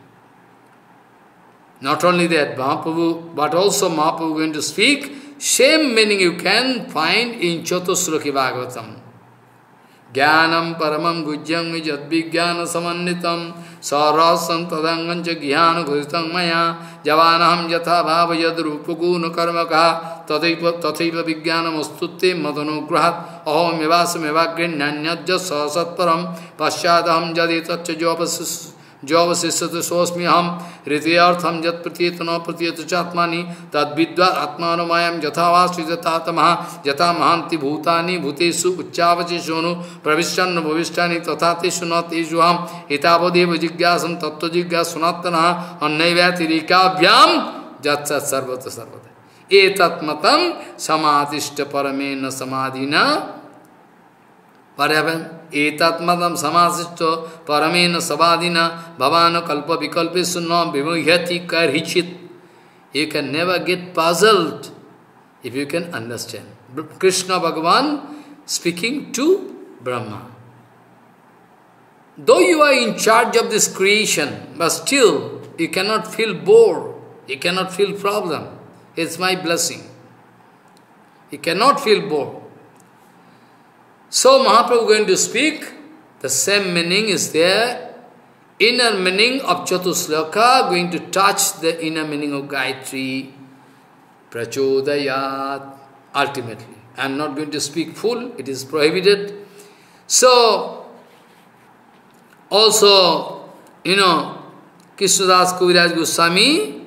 Not only that, Mahaprabhu, but also Mahaprabhu going to speak, same meaning you can find in Chatusloki Bhagavatam. Jnanam paramam gujyam vijat vijnana samannitam sarasam tadangancha jnana gujtam maya javanaham yatha bhava yad rupaguna karmaka tathaiva tathaiva vijnanam astutte madanugrahat aham evasam evagrinnanyajya sasatparam pasyadaham jadi tatcha javasis Javasisata sosmiham ritiyartham jat pratyetana pratyeta chatmani tad vidvat atmanamayam jathavasvijatatamah jatamahanti bhutani bhutesu uchavachishonu pravishanna bhavishtani tathateshu natejuham hitavadeva jigyasam tattva jigyasunatana annaivatirikabhyam jatsat sarvata sarvata etatmatam samadhishta paramena samadhina. What happened? Etatmadam samasishto paramena sabadina bhavana kalpa vikalpesunna vimuhyati karhichit. You can never get puzzled if you can understand. Krishna Bhagavan speaking to Brahma. Though you are in charge of this creation, but still you cannot feel bored. You cannot feel problem. It's my blessing. You cannot feel bored. So Mahaprabhu going to speak, the same meaning is there, inner meaning of Chatusloka, going to touch the inner meaning of Gayatri, Prachodayat, ultimately. I am not going to speak full, it is prohibited. So, also, you know, Krishnadas Kaviraj Goswami,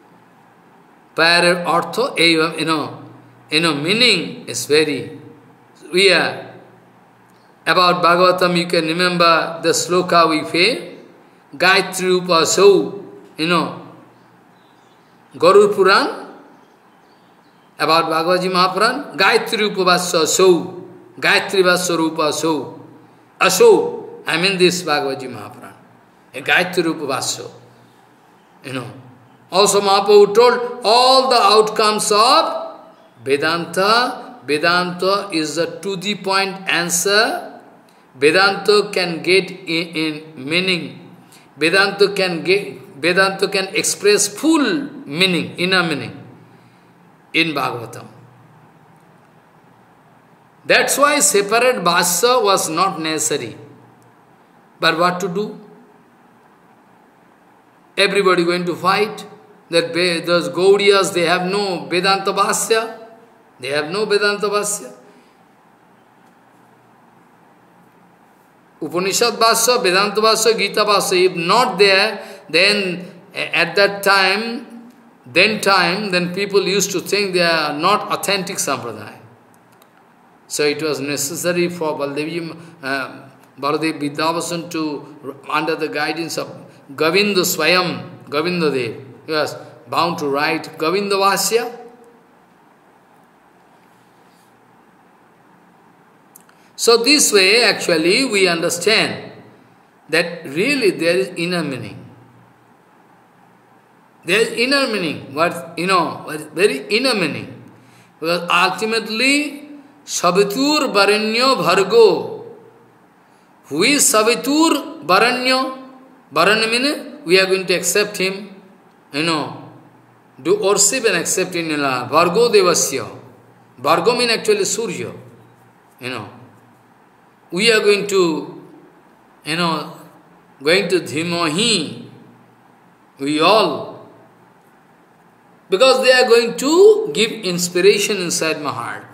Pyar Artho, you know, you know, meaning is very, we are, about Bhagavatam, you can remember the sloka we say, Gayatri Rupa So, you know, Garur Puran, about Bhagavad Mahapuran, Gayatri Rupa Vasya So, Gayatri Vasya Rupa So, Aso, I mean this Bhagavad Mahapuran. a Gayatri Rupa Bhashya. You know. Also Mahaprabhu told all the outcomes of Vedanta. Vedanta is the to the point answer. Vedanta can get in, in meaning. Vedanta can get Vedanta can express full meaning, inner meaning in Bhagavatam. That's why separate Bhashya was not necessary. But what to do? Everybody going to fight. That those Gaudiyas, they have no Vedanta Bhashya. They have no Vedanta Bhashya. Upanishad Bhashya, Vedanta Bhashya, Gita Bhashya. If not there, then at that time, then time, then people used to think they are not authentic Sampradaya. So it was necessary for Baldev, uh, Baladev Vidyavasan to, under the guidance of Govinda Swayam, Govinda Dev, he was bound to write Govinda Bhashya. So this way, actually, we understand that really there is inner meaning. There is inner meaning, what, you know, very inner meaning. Because ultimately, Savitur Varanyo Bhargo. Who is Savitur Varanyo? Varanya means we are going to accept him, you know, do worship and accept in Allah. Bhargo Devasya. Bhargo means actually Surya, you know. We are going to, you know, going to Dhimahi, we all, because they are going to give inspiration inside my heart.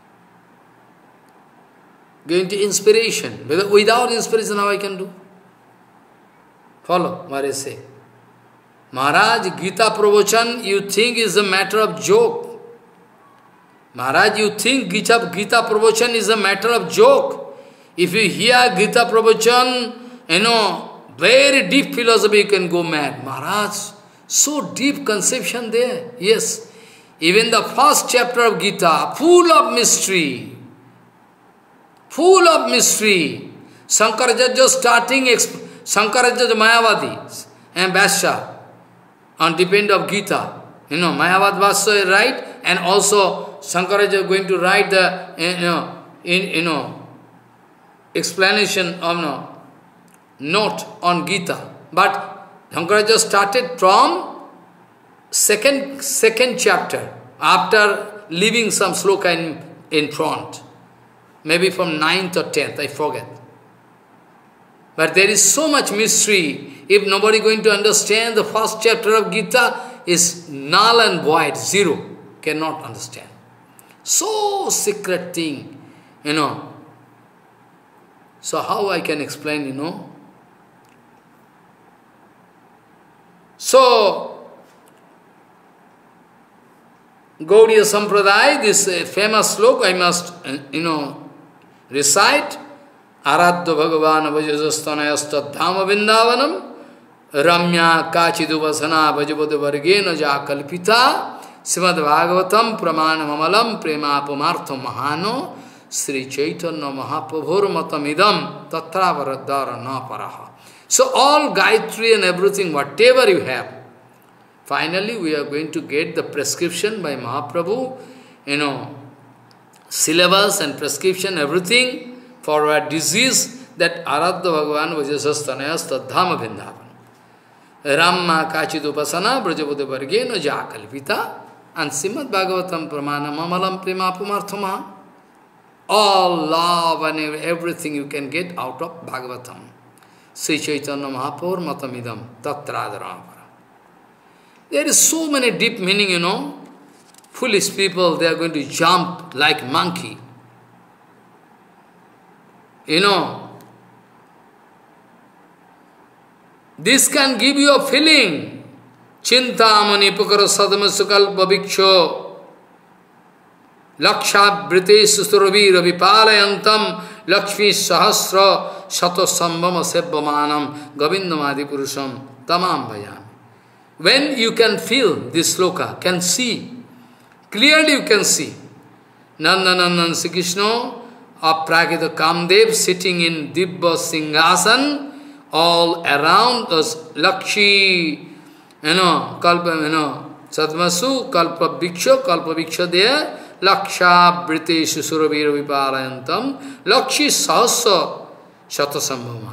Going to inspiration. Without inspiration, how I can do? Follow what I say. Maharaj, Gita Pravachan, you think is a matter of joke. Maharaj, you think Gita, Gita Pravachan is a matter of joke. If you hear Gita Pravachan, you know, very deep philosophy, you can go mad. Maharaj, so deep conception there. Yes. Even the first chapter of Gita, full of mystery. Full of mystery. Shankaracharya starting, Shankaracharya Mayavadi and Vyasa on depend of Gita. You know, Mayavad Vyasa is right, and also Shankaracharya going to write the, you know, in, you know, explanation of no, note on Gita. But Shankaracharya started from second, second chapter, after leaving some sloka in, in front. Maybe from ninth or tenth, I forget. But there is so much mystery. If nobody going to understand the first chapter of Gita, is null and void, zero. Cannot understand. So secret thing, you know. So how I can explain, you know? So, Gaudiya Sampradaya, this uh, famous sloka I must, uh, you know, recite. Aradha Bhagavan Vajajastanayasta Dhama Vrindavanam Ramya Kachiduvasana Vajavada Vargena Jakalpita Srimad Bhagavatam Pramana Mamalam Prema Pumartham Mahano Sri Chaitanya Mahaprabhur Matamidam Tatra Varadhara Naparaha. So all Gayatri and everything, whatever you have, finally we are going to get the prescription by Mahaprabhu, you know, syllabus and prescription, everything for our disease, that Aradha Bhagavan Vajajastanayas Tadhama Vrindavan. Ramma Kachidupasana Brajavada Vargena Jakalpita and Srimad Bhagavatam Pramana Mamalam Prema Pumarthama. All love and everything you can get out of Bhagavatam. Sri Chaitanya Mahaprabhu Matamidam Tatradharapara. There is so many deep meaning, you know. Foolish people, they are going to jump like monkey. You know, this can give you a feeling. Chintamani Pukara Sadhamasukal Babiksho Laksha Brite Susuravi Ravipalayantam Lakshmi Sahasra Shato Sambhama Sebbhamanam Govindamadi Purusham Tamam Bhayami. When you can feel this sloka, can see, clearly you can see Nandanandan Sri Krishna of Prakita Kamdev sitting in Dibba Singhasan all around us, Lakshi, you know, Kalpa, you know, Satmasu, Kalpa Bhiksha, Kalpa Bhiksha there, Laksha Briteshu Surabhira Viparayantam, Lakshi Sahasa Shatasambhamadam.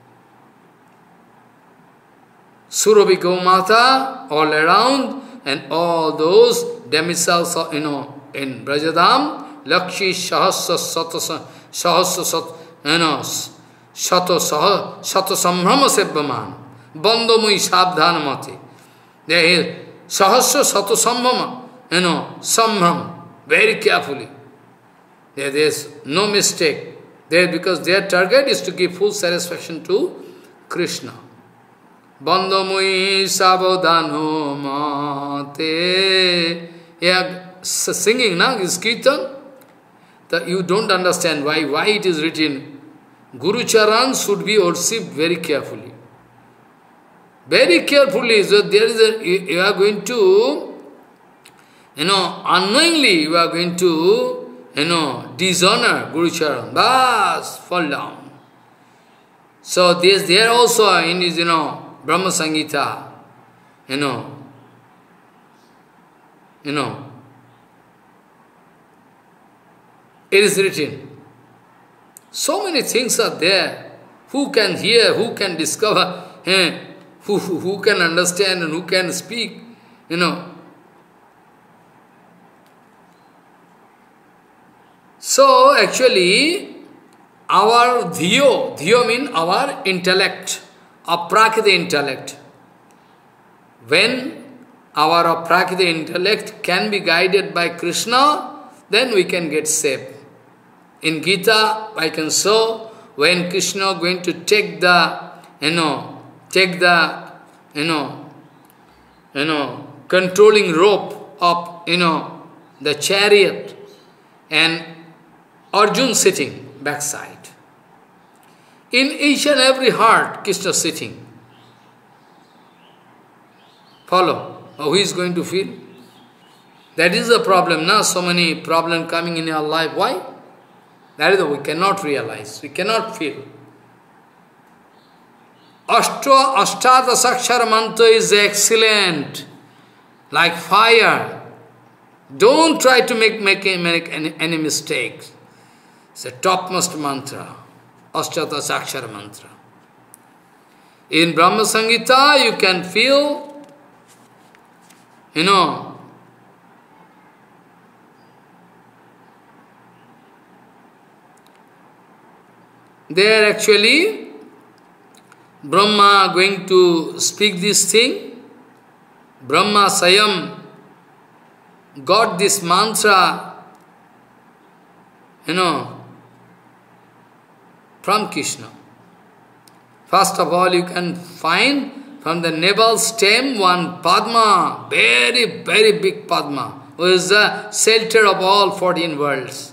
Surabhi Gaumata all around, and all those demisals, you know, in Brajadam, Lakshi Sahasa Satasa Sahasa Sat, you know, Shato Saha Shato Sambrahma Sebbaman, Bandamui Sabdhana Mati. There is Sahasra Sato Sambrahma, you know, Sambrahma, very carefully. There is no mistake. There, because their target is to give full satisfaction to Krishna. Bandamui Sabodhano Mate. Yeah, singing now is Kirtan. That you don't understand why, why it is written. Guru Charan should be worshipped very carefully. Very carefully, so there is a, you, you are going to, you know, unknowingly you are going to, you know, dishonor Guru Charan. Bas, fall down. So this there also in his, you know, Brahma Samhita, you know, you know, it is written. So many things are there. Who can hear, who can discover, eh? who, who, who can understand and who can speak, you know. So actually, our dhiyo, dhiyo means our intellect, aprakita intellect. When our aprakita intellect can be guided by Krishna, then we can get saved. In Gita, I can show when Krishna going to take the, you know, take the, you know, you know, controlling rope of, you know, the chariot, and Arjun sitting backside. In each and every heart, Krishna sitting. Follow? Who is going to feel? That is the problem. Now so many problems coming in our life. Why? That is what we cannot realize. We cannot feel. Ashtra, Ashtata Sakshara Mantra is excellent. Like fire. Don't try to make, make, make any, any mistakes. It's the topmost mantra. Ashtata Sakshara Mantra. In Brahma Samhita, you can feel, you know, there actually, Brahma going to speak this thing. Brahma Sayam got this mantra, you know, from Krishna. First of all, you can find from the navel stem one Padma, very, very big Padma, who is the shelter of all fourteen worlds.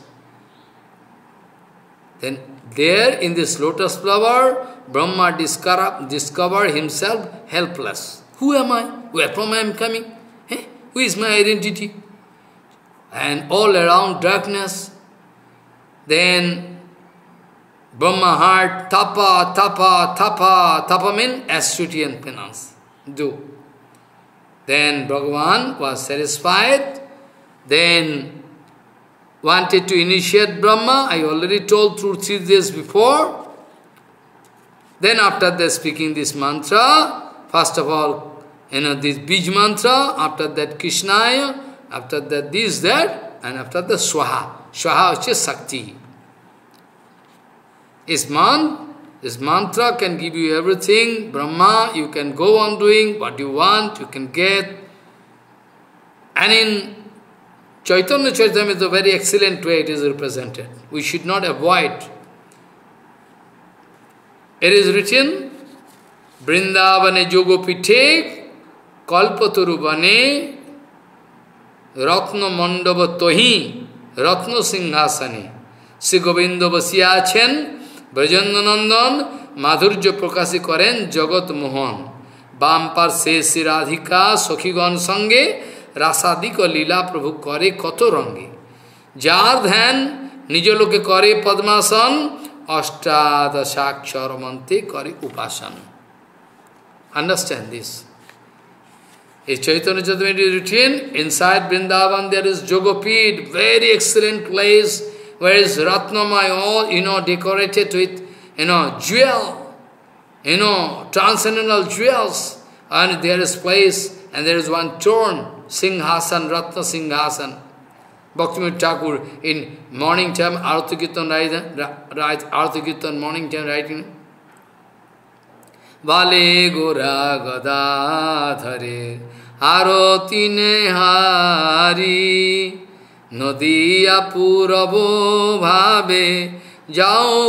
Then there in this lotus flower, Brahma discover, discover himself helpless. Who am I? Where from I am coming? Eh? Who is my identity? And all around darkness. Then Brahma heard tapa, tapa, tapa. Tapa means austerity and penance. Do. Then Bhagavan was satisfied. Then wanted to initiate Brahma. I already told through three days before. Then after that speaking this mantra, first of all, you know, this Bij mantra, after that Krishnaya, after that this, that, and after the Swaha. Swaha which is Sakti. This, man, this mantra can give you everything. Brahma, you can go on doing what you want, you can get. And in Chaitanya Charitamrita is a very excellent way it is represented. We should not avoid. It is written, Vrindavane Jogopite Kalpaturu Bane Ratna Mandava Tohi Ratna Singhasane Sri Govinda Vasyachen Brajandanandan Madhurja Prakasi Karen Jagat Mohan Bampar Se Siradhika Sokhigan Sange Rasadika Lila Prabhu Kare Koto Rangi Jar Dhan Nijaloke Kare Padmasan Ashtadashakshara mantre kari upasana. Understand this. In Chaitanya Charitamrita is written, inside Vrindavan there is Jogopit, very excellent place, where is Ratnamaya, all, you know, decorated with, you know, jewel, you know, transcendental jewels. And there is place, and there is one throne, Singhasan, Ratna Singhasan. Bhaktivinoda Thakur in morning time, Arati Kirtan, right, Arati Kirtan, morning time, writing, Vale Gora Gadadhare Arati Nehari Nadiya Purabo Bhabe Jao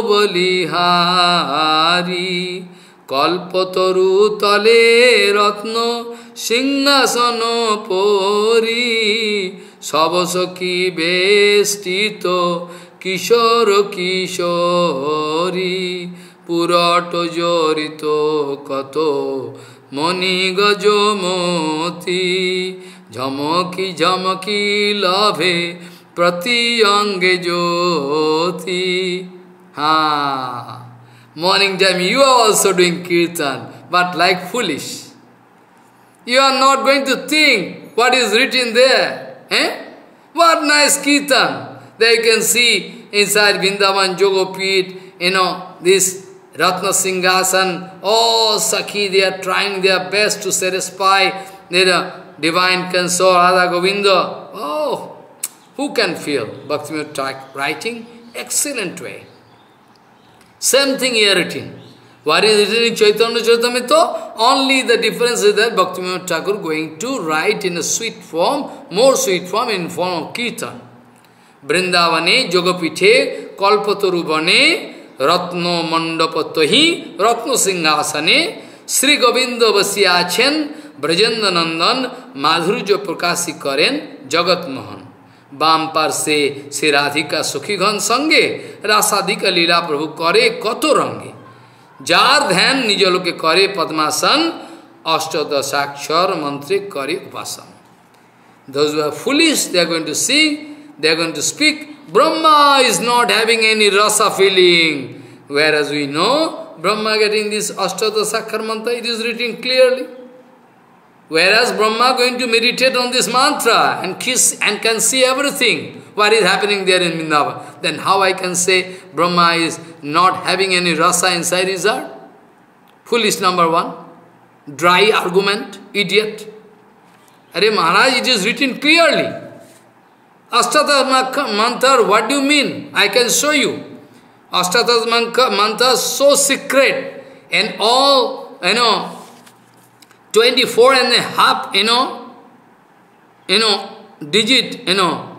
Bolihari Kalpataru Tale Ratno Singhasan Pori Sabasaki Bestito Kishoro Kishori Purato Jorito Kato Moni Gajo Moti Jamaki Jamaki Lave Prati Ange Joti. Ha! Morning time you are also doing kirtan, but like foolish. You are not going to think what is written there. Eh? What nice kirtan! There you can see inside Vrindavan Jogopit, you know, this Ratna Singhasan, all Sakhi, they are trying their best to satisfy their divine consort, Radha Govinda. Oh, who can feel? Bhaktivinoda Thakur writing, excellent way. Same thing here written. What is written in Chaitanya Charitamrita? Only the difference is that Bhaktivinoda Thakur going to write in a sweet form, more sweet form, in form of kirtan. Vrindavane Jogapithe Kalpataru Bane Ratno Mandapatohi Ratno Singhasane Sri Govinda Vasyachen Brajendra Nandan Madhurja Prakasi Karen Jagat Mohan Bam Parse Sri Radhika Sukhigan Sange Rasadika Lila Prabhu Kare Kato Range Jar Dhyan Nijaloke Kare Padmasan Ashtadashakshar Mantre Kare Upasan. Those who are foolish, they are going to sing, they are going to speak. Brahma is not having any rasa feeling. Whereas we know, Brahma getting this Ashtadashakshar mantra, it is written clearly. Whereas Brahma going to meditate on this mantra and kiss and can see everything, what is happening there in Vrindavan. Then how I can say Brahma is not having any rasa inside his heart? Foolish number one. Dry argument, idiot. Arey Maharaj, it is written clearly. Ashtadhar mantra, what do you mean? I can show you. Ashtadhar mantra is so secret and all, you know, twenty-four and a half, you know, you know, digit, you know,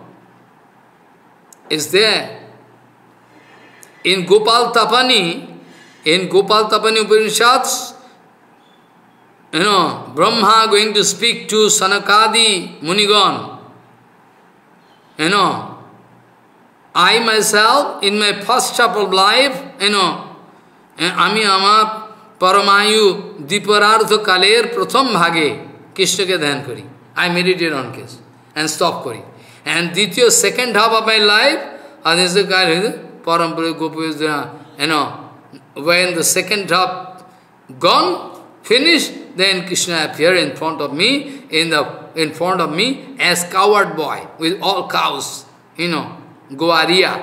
is there. In Gopal Tapani, in Gopal Tapani Upanishads, you know, Brahma going to speak to Sanakadi Munigan. You know, I myself, in my first chapter of life, you know, Ami Amar Paramayu Diparartha Kaler Pratham Bhage Krishna ke dhyan kari. I meditate on Krishna and stop kari. And Ditya, second half of my life, Adhisya Kari Parampara Gopavesdana, you know, when the second half gone, finished, then Krishna appeared in front of me, in the in front of me as coward boy with all cows, you know, Goariya.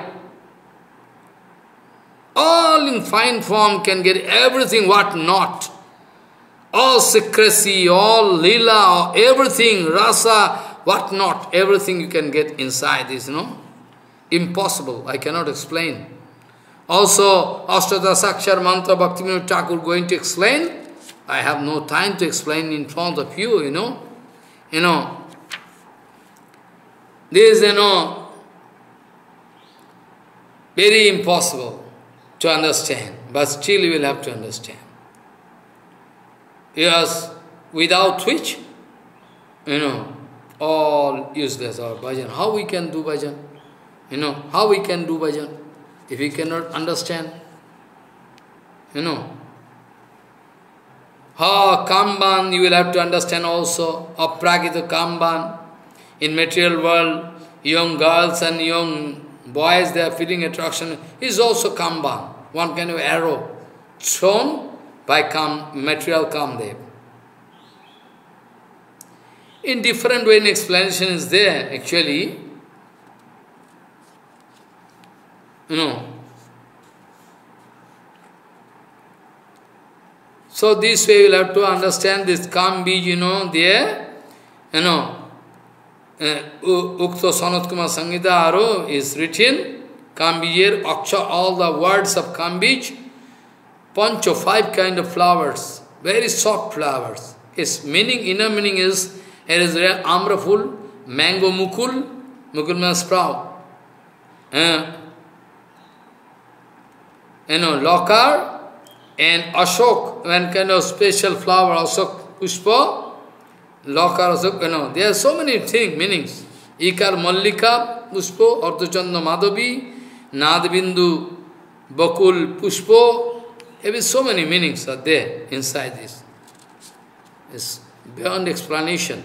All in fine form can get everything, what not. All secrecy, all lila, everything, rasa, what not, everything you can get inside this, you know. Impossible, I cannot explain. Also, Ashtadashakshar mantra Bhaktivinoda Thakur going to explain. I have no time to explain in front of you, you know. You know, this is, you know, very impossible to understand, but still you will have to understand. Yes, without which, you know, all useless our bhajan. How we can do bhajan? You know, how we can do bhajan if we cannot understand? You know, how Kamban, you will have to understand also, Apragita Kamban. In material world, young girls and young boys, they are feeling attraction, is also Kamban. one kind of arrow thrown by Kam, material Kamdev. In different way, an explanation is there, actually. You know. So this way you will have to understand this Kam Bij, you know, there, you know, uh, Ukto Sanat Kumar Sangita Aro is written, Kam Bijer, Aksha, all the words of Kam Bij, Pancho, five kind of flowers, very soft flowers. Its meaning, inner meaning is, it is real amra full, mango mukul, mukul means sprout. Uh, you know, lokar, and Ashok, one kind of special flower, Ashok Pushpa, Lokar Ashok, you know, there are so many things, meanings. Ikar Mallika Pushpo, Ardhachanda Madhavi, Nadbindu Bakul Pushpo, there is so many meanings are there inside this. It's beyond explanation.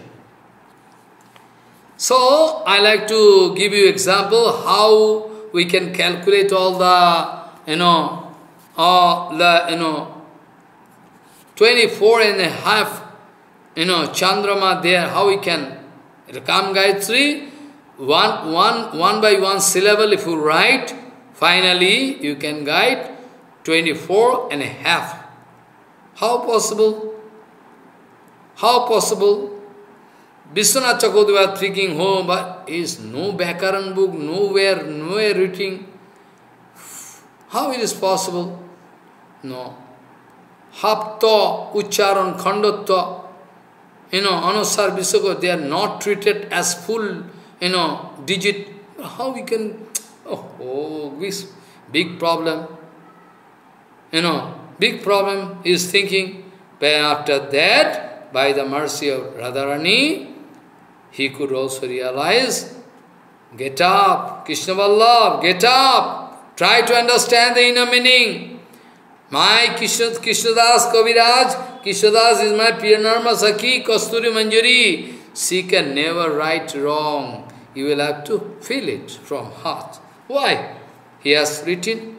So, I like to give you example how we can calculate all the, you know, or the, you know, twenty-four and a half, you know, Chandrama there, how we can, Kam Gayatri, one, one, one by one syllable if you write, finally you can guide twenty-four and a half. How possible? How possible? Vishwanath Chakravarti was thinking, oh, but is no Bhakaran book, nowhere, nowhere written. How it is possible? No. Hapta, Ucharan, Khandatva, you know, Anusar, Visakha, they are not treated as full, you know, digit. How we can, oh, oh, this big problem. You know, big problem is thinking, but after that, by the mercy of Radharani, he could also realize, get up, Krishna Vallabh, get up. Try to understand the inner meaning. My Krishna, Krishnadas Kaviraj, Krishnadas is my Piyanarma Sakhi, Kasturi Manjari. She can never write wrong. You will have to feel it from heart. Why? He has written.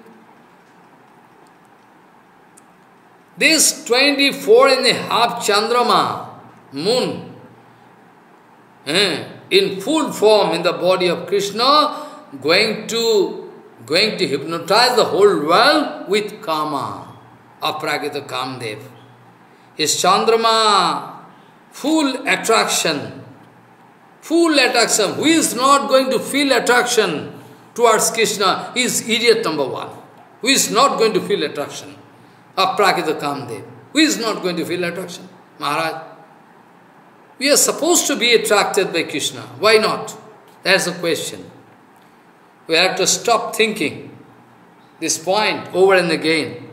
This twenty-four and a half Chandrama, moon, eh, in full form in the body of Krishna, going to going to hypnotize the whole world with Kama, Aprakita Kamdev. His Chandrama, full attraction, full attraction. Who is not going to feel attraction towards Krishna? He is idiot number one. Who is not going to feel attraction? Aprakita Kamdev. Who is not going to feel attraction? Maharaj. We are supposed to be attracted by Krishna. Why not? That's the question. We have to stop thinking this point over and again.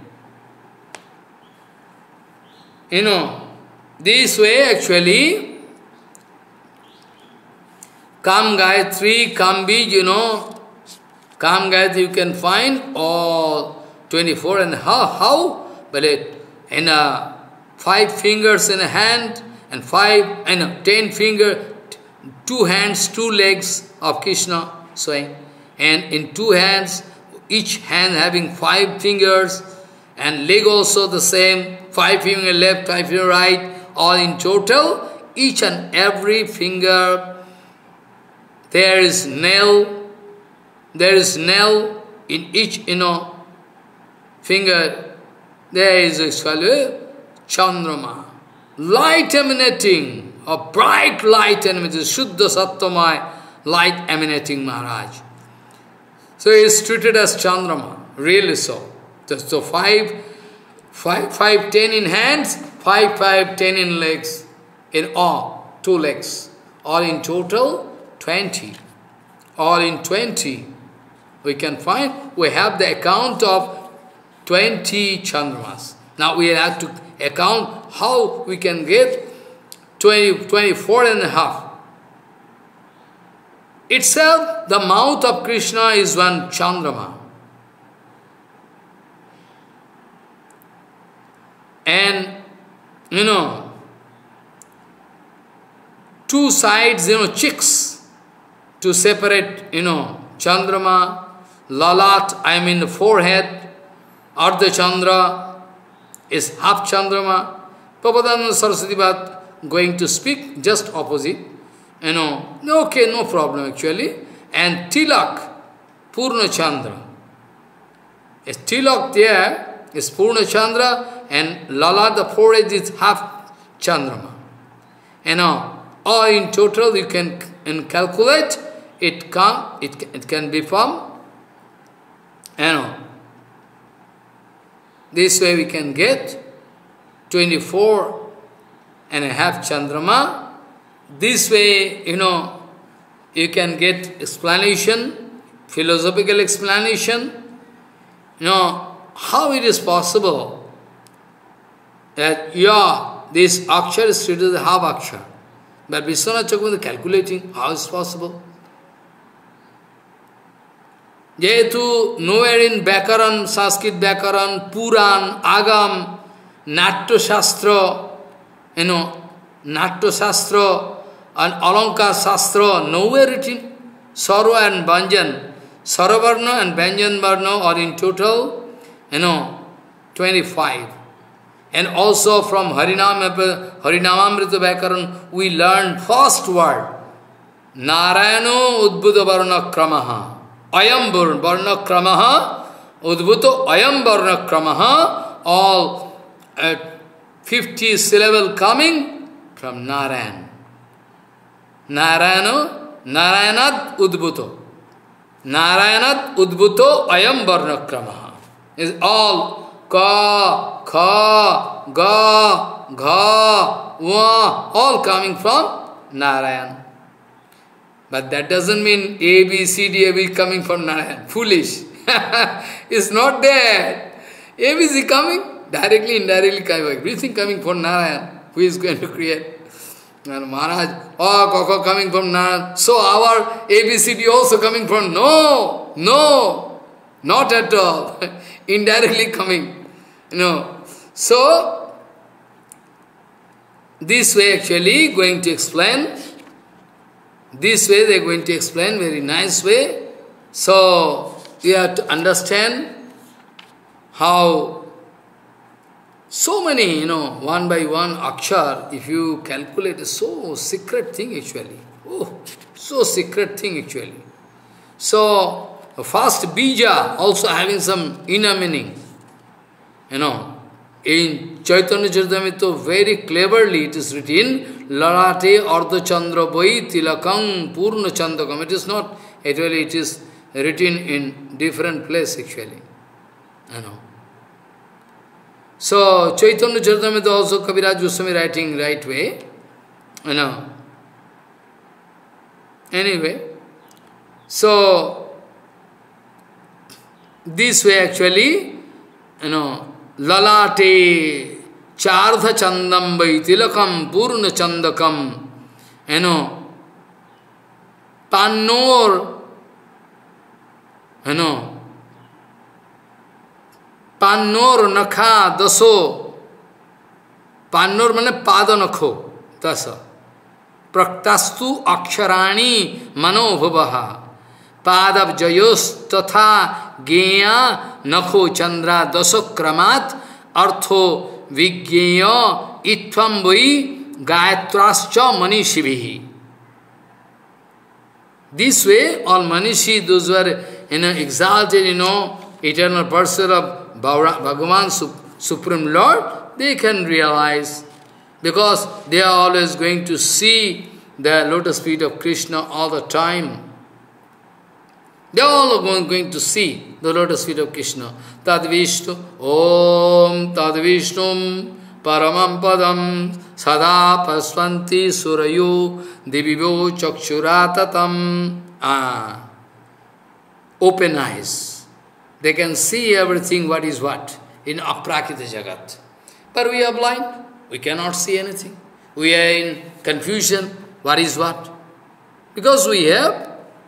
You know, this way actually, Kam Gayatri, Kam Bij, you know, Kam Gayatri you can find all twenty-four and how? How? But it, in a five fingers in a hand and five, and a ten finger, two hands, two legs of Krishna swaying. And in two hands, each hand having five fingers, and leg also the same, five finger left, five finger right, all in total, each and every finger, there is nail, there is nail in each, you know, finger, there is actually Chandrama, light emanating, a bright light emanating, Shuddha Sattamai, light emanating Maharaj. So he is treated as Chandrama, really so. So five, five, five, ten in hands, five, five, ten in legs, in all, two legs. All in total, twenty. All in twenty. We can find, we have the account of twenty Chandramas. Now we have to account how we can get twenty, twenty-four and a half. Itself, the mouth of Krishna is one Chandrama. And, you know, two sides, you know, cheeks to separate, you know, Chandrama, Lalat, I mean the forehead Ardha Chandra is half Chandrama. Prabhupada Saraswati Bhat going to speak just opposite. You know, okay, no problem actually. And Tilak, Purna Chandra. Is Tilak there is Purna Chandra, and Lala, the forehead, is half Chandrama. You know, or in total you can in calculate, it can, it, it can be from, you know, this way we can get twenty-four and a half Chandrama. This way, you know, you can get explanation, philosophical explanation. You know, how it is possible that, yeah, this Akshar is treated as half Akshar. But Vishwanath Chakravarti is calculating how is possible. Jehetu nowhere in Bhakaran, Sanskrit Bhakaran, Puran, Agam, Natya Shastra, you know, Natya Shastra and Alankar Shastra, nowhere written. Sarva and Bhanjan, Saravarna and Bhanjan Varna are in total, you know, twenty-five. And also from Harinam, Harinamamrita Bhakaran, we learned first word, Narayano Udbhuta Varna Kramaha. Ayam Varna Kramaha, Udbhuta Ayam Varna Kramaha, all uh, fifty syllable coming from Narayan. Narayana, Narayanat Udbhuto. Narayanat Udbhuto Ayam Varna Kramaha. Is all Ka, Kha, Ga, Gha, Va, all coming from Narayan. But that doesn't mean A, B, C, D, A, B coming from Narayan. Foolish. It's not that. A, B, C coming, directly, indirectly coming. Everything coming from Narayan. Who is going to create? And Maharaj, oh, Kaka coming from Narayan. So our A, B, C, D also coming from, no, no, not at all. Indirectly coming. You know. So, this way actually going to explain. This way they are going to explain, very nice way. So, you have to understand how so many, you know, one by one akshar, if you calculate, is so secret thing actually. Oh, so secret thing actually. So, first bija also having some inner meaning. You know, in Chaitanya Charitamrita very cleverly it is written, Lalate Ardha Chandra Bhai Tilakam Purna Chandakam. It is not, actually it is written in different place actually. You know. So, Chaitanya Charitamrita also Kaviraj Goswami writing right way. You know. Anyway, so, this way actually, you know, Lalate Chardha Chandam Vai Tilakam Purna Chandakam, you know, Pannor, you know, Pannor Nakha Daso, Pannor mane Pada Nakho, Dasa, Praktastu Aksharani Mano Bhavaha, Padab Jayos Tatha Geya Nakho Chandra Dasakramat Artho Vigyeya Itvam Vai Gayatrascha Manishivihi. This way, all Manishi, those who are, you know, exalted, you know, eternal person of Bhagavan, Supreme Lord, they can realize, because they are always going to see the lotus feet of Krishna all the time. They are all going, going to see the lotus feet of Krishna. Tad Vishnu, Om Tad Vishnum Paramam Padam Sada Pasvanti Surayu Divivo Chakshuratatam. Ah, open eyes. They can see everything what is what in Aprakita Jagat. But we are blind. We cannot see anything. We are in confusion. What is what? Because we have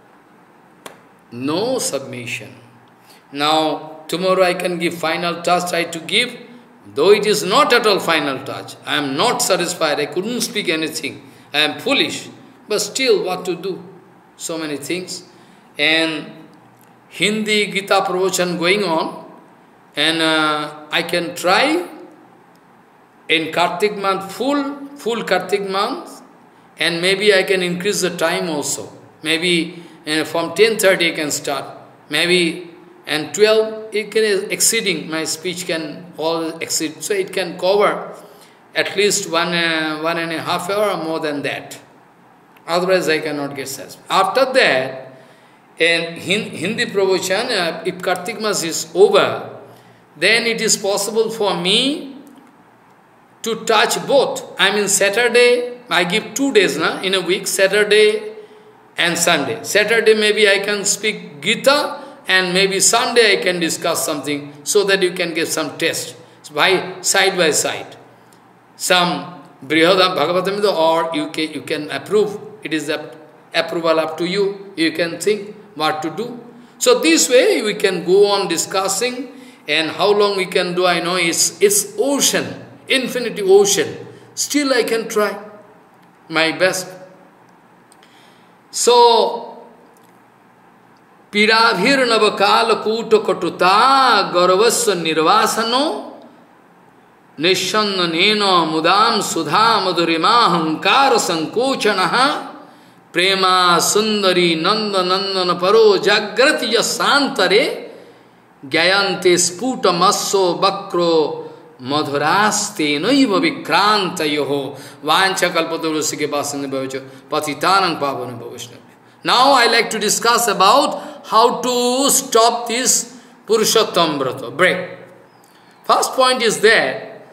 no submission. Now, tomorrow I can give final touch, try to give, though it is not at all final touch. I am not satisfied, I couldn't speak anything. I am foolish. But still, what to do? So many things. And Hindi Gita Pravachan going on, And uh, I can try in Kartik month, full, full Kartik month, and maybe I can increase the time also. Maybe uh, from ten thirty I can start. Maybe and twelve, it can exceeding, my speech can all exceed. So it can cover at least one, uh, one and a half hour or more than that. Otherwise I cannot get satisfied. After that, in Hindi pravachan, uh, if Kartik Mas is over, then it is possible for me to touch both. I mean Saturday, I give two days na, in a week, Saturday and Sunday. Saturday maybe I can speak Gita, and maybe Sunday I can discuss something, so that you can get some test, by side by side. Some Brihada Bhagavatamrita, or you can, you can approve. It is the approval up to you. You can think what to do. So this way we can go on discussing, and how long we can do, I know it's, it's ocean, infinity ocean. Still I can try my best. So, Piravhir navakala kuta katuta garavasya nirvasano nishanna nena mudam sudha madurima hankara sankochanaha prema sundari nanda nandana paro jagrati jasantare gyayante sputa masso bakro madhuraste noiva vikranta yoho vancha kalpaturusike basane bhavacho patitanang pavana bhavishnavi. Now I like to discuss about how to stop this Purushottam Vrata, break. First point is that,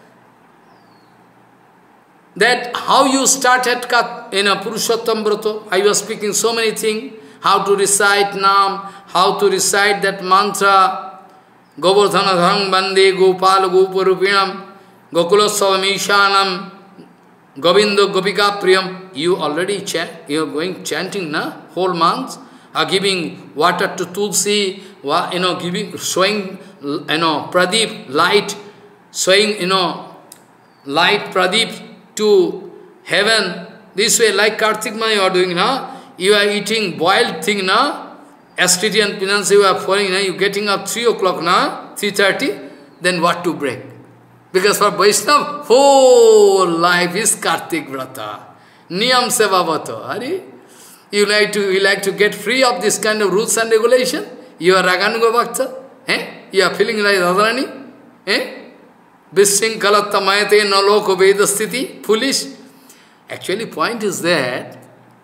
that how you started in a Purushottam Vrata. I was speaking so many things, how to recite Nam, how to recite that mantra, Govardhana Dhang Bande Gopal Gopurupinam, Gokulasava Mishanam, Govinda Gopika Priyam. You already chant, you are going chanting, na? Whole month, are giving water to Tulsi, you know, giving, showing, you know, Pradeep, light, showing, you know, light Pradeep to heaven. This way, like Kartik Mani you are doing, na? You are eating boiled thing, na? Acidity and penance you are falling, na? You are getting up three o'clock, na? three thirty, then what to break? Because for Vaishnava, whole life is Kartik Vrata. Niyam Sevavato. Hari? You like to you like to get free of this kind of rules and regulation? You are Raganuga Bhakta? Eh? You are feeling like Radharani? Eh? Bisrinkalatta mayate naloko vedasthiti? Foolish. Actually, point is that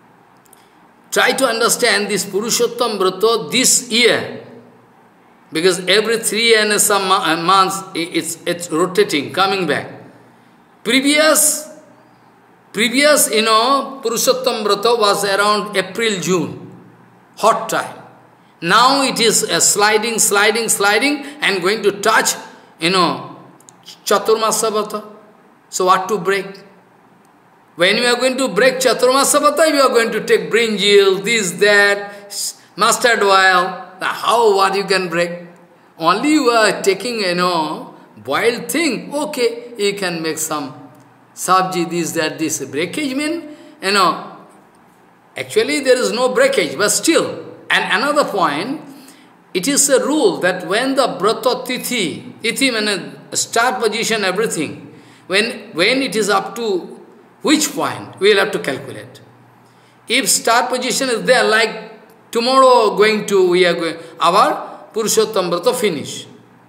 try to understand this Purushottam Vrata this year. Because every three and some months it's it's rotating, coming back. Previous Previous, you know, Purushottam Vrata was around April, June, hot time. Now it is a sliding, sliding, sliding, and going to touch, you know, Chaturmasa Vrata. So what to break? When you are going to break Chaturmasa Vrata, you are going to take brinjal, this, that, mustard oil. Now how, what you can break? Only you are taking, you know, boiled thing. Okay, you can make some sabji, this, that, this. Breakage mean, you know, actually there is no breakage, but still. And another point, it is a rule that when the Vrata Tithi, Tithi means start position, everything, when, when it is up to which point, we will have to calculate. If start position is there, like tomorrow going to, we are going, our Purushottam Vrata finish.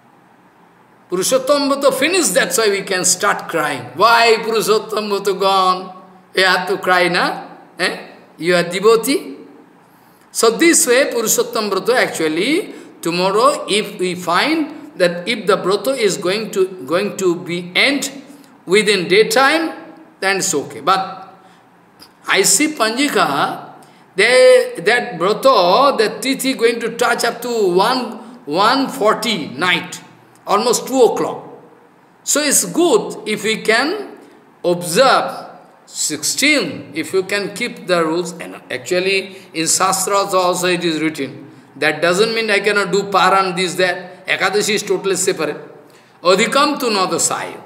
Purushottam Vrata finished, that's why we can start crying. Why Purushottam Vrata gone? You have to cry, na? Eh? You are devotee. So this way, Purushottam Vrata actually, tomorrow, if we find that if the Vrata is going to going to be end within daytime, then it's okay. But I see Panjika, they, that Vrata, that Tithi going to touch up to one forty night. Almost two o'clock. So it's good if we can observe sixteen, if you can keep the rules. And actually, in Shastras also it is written. That doesn't mean I cannot do Paran, this, that. Ekadashi is totally separate. Adhikam tu no dasaya.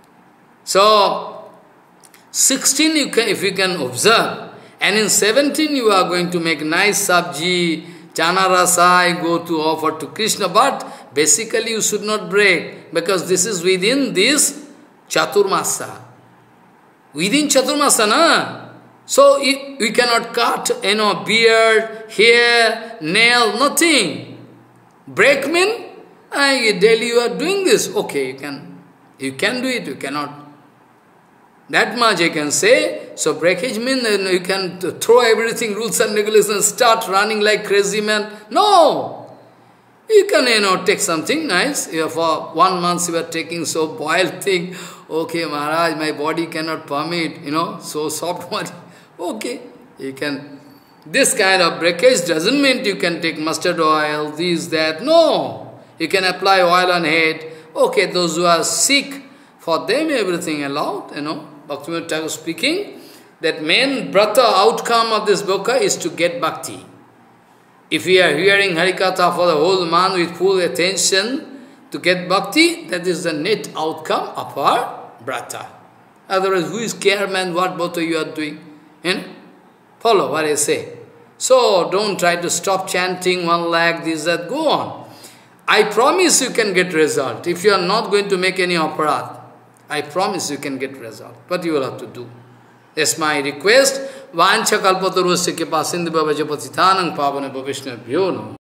So, sixteen you can, if you can observe. And in seventeen you are going to make nice sabji, chana rasa, go to offer to Krishna. But Basically, you should not break, because this is within this Chaturmasa. Within Chaturmasa, na? So it, we cannot cut, you know, beard, hair, nail, nothing. Break mean, uh, daily you are doing this. Okay, you can, you can do it, you cannot. That much I can say. So breakage means you can throw everything, rules and regulations, start running like crazy man. No! You can, you know, take something nice. You for one month you are taking so boiled thing. Okay, Maharaj, my body cannot permit, you know, so soft body. Okay, you can. This kind of breakage doesn't mean you can take mustard oil, this, that. No! You can apply oil on head. Okay, those who are sick, for them everything allowed, you know. Bhaktivinoda Thakur speaking, that main brata outcome of this boka is to get bhakti. If we are hearing Harikatha for the whole month with full attention to get bhakti, that is the net outcome of our brata. Otherwise, who is care man, what both you are doing? You know? Follow what I say. So, don't try to stop chanting one lakh, this, that, go on. I promise you can get result. If you are not going to make any aparat, I promise you can get result. What you will have to do? That's my request. Vancha kalpatarusya kripa sindhu bhava japatitanang pavana bhavishna bhyo namo.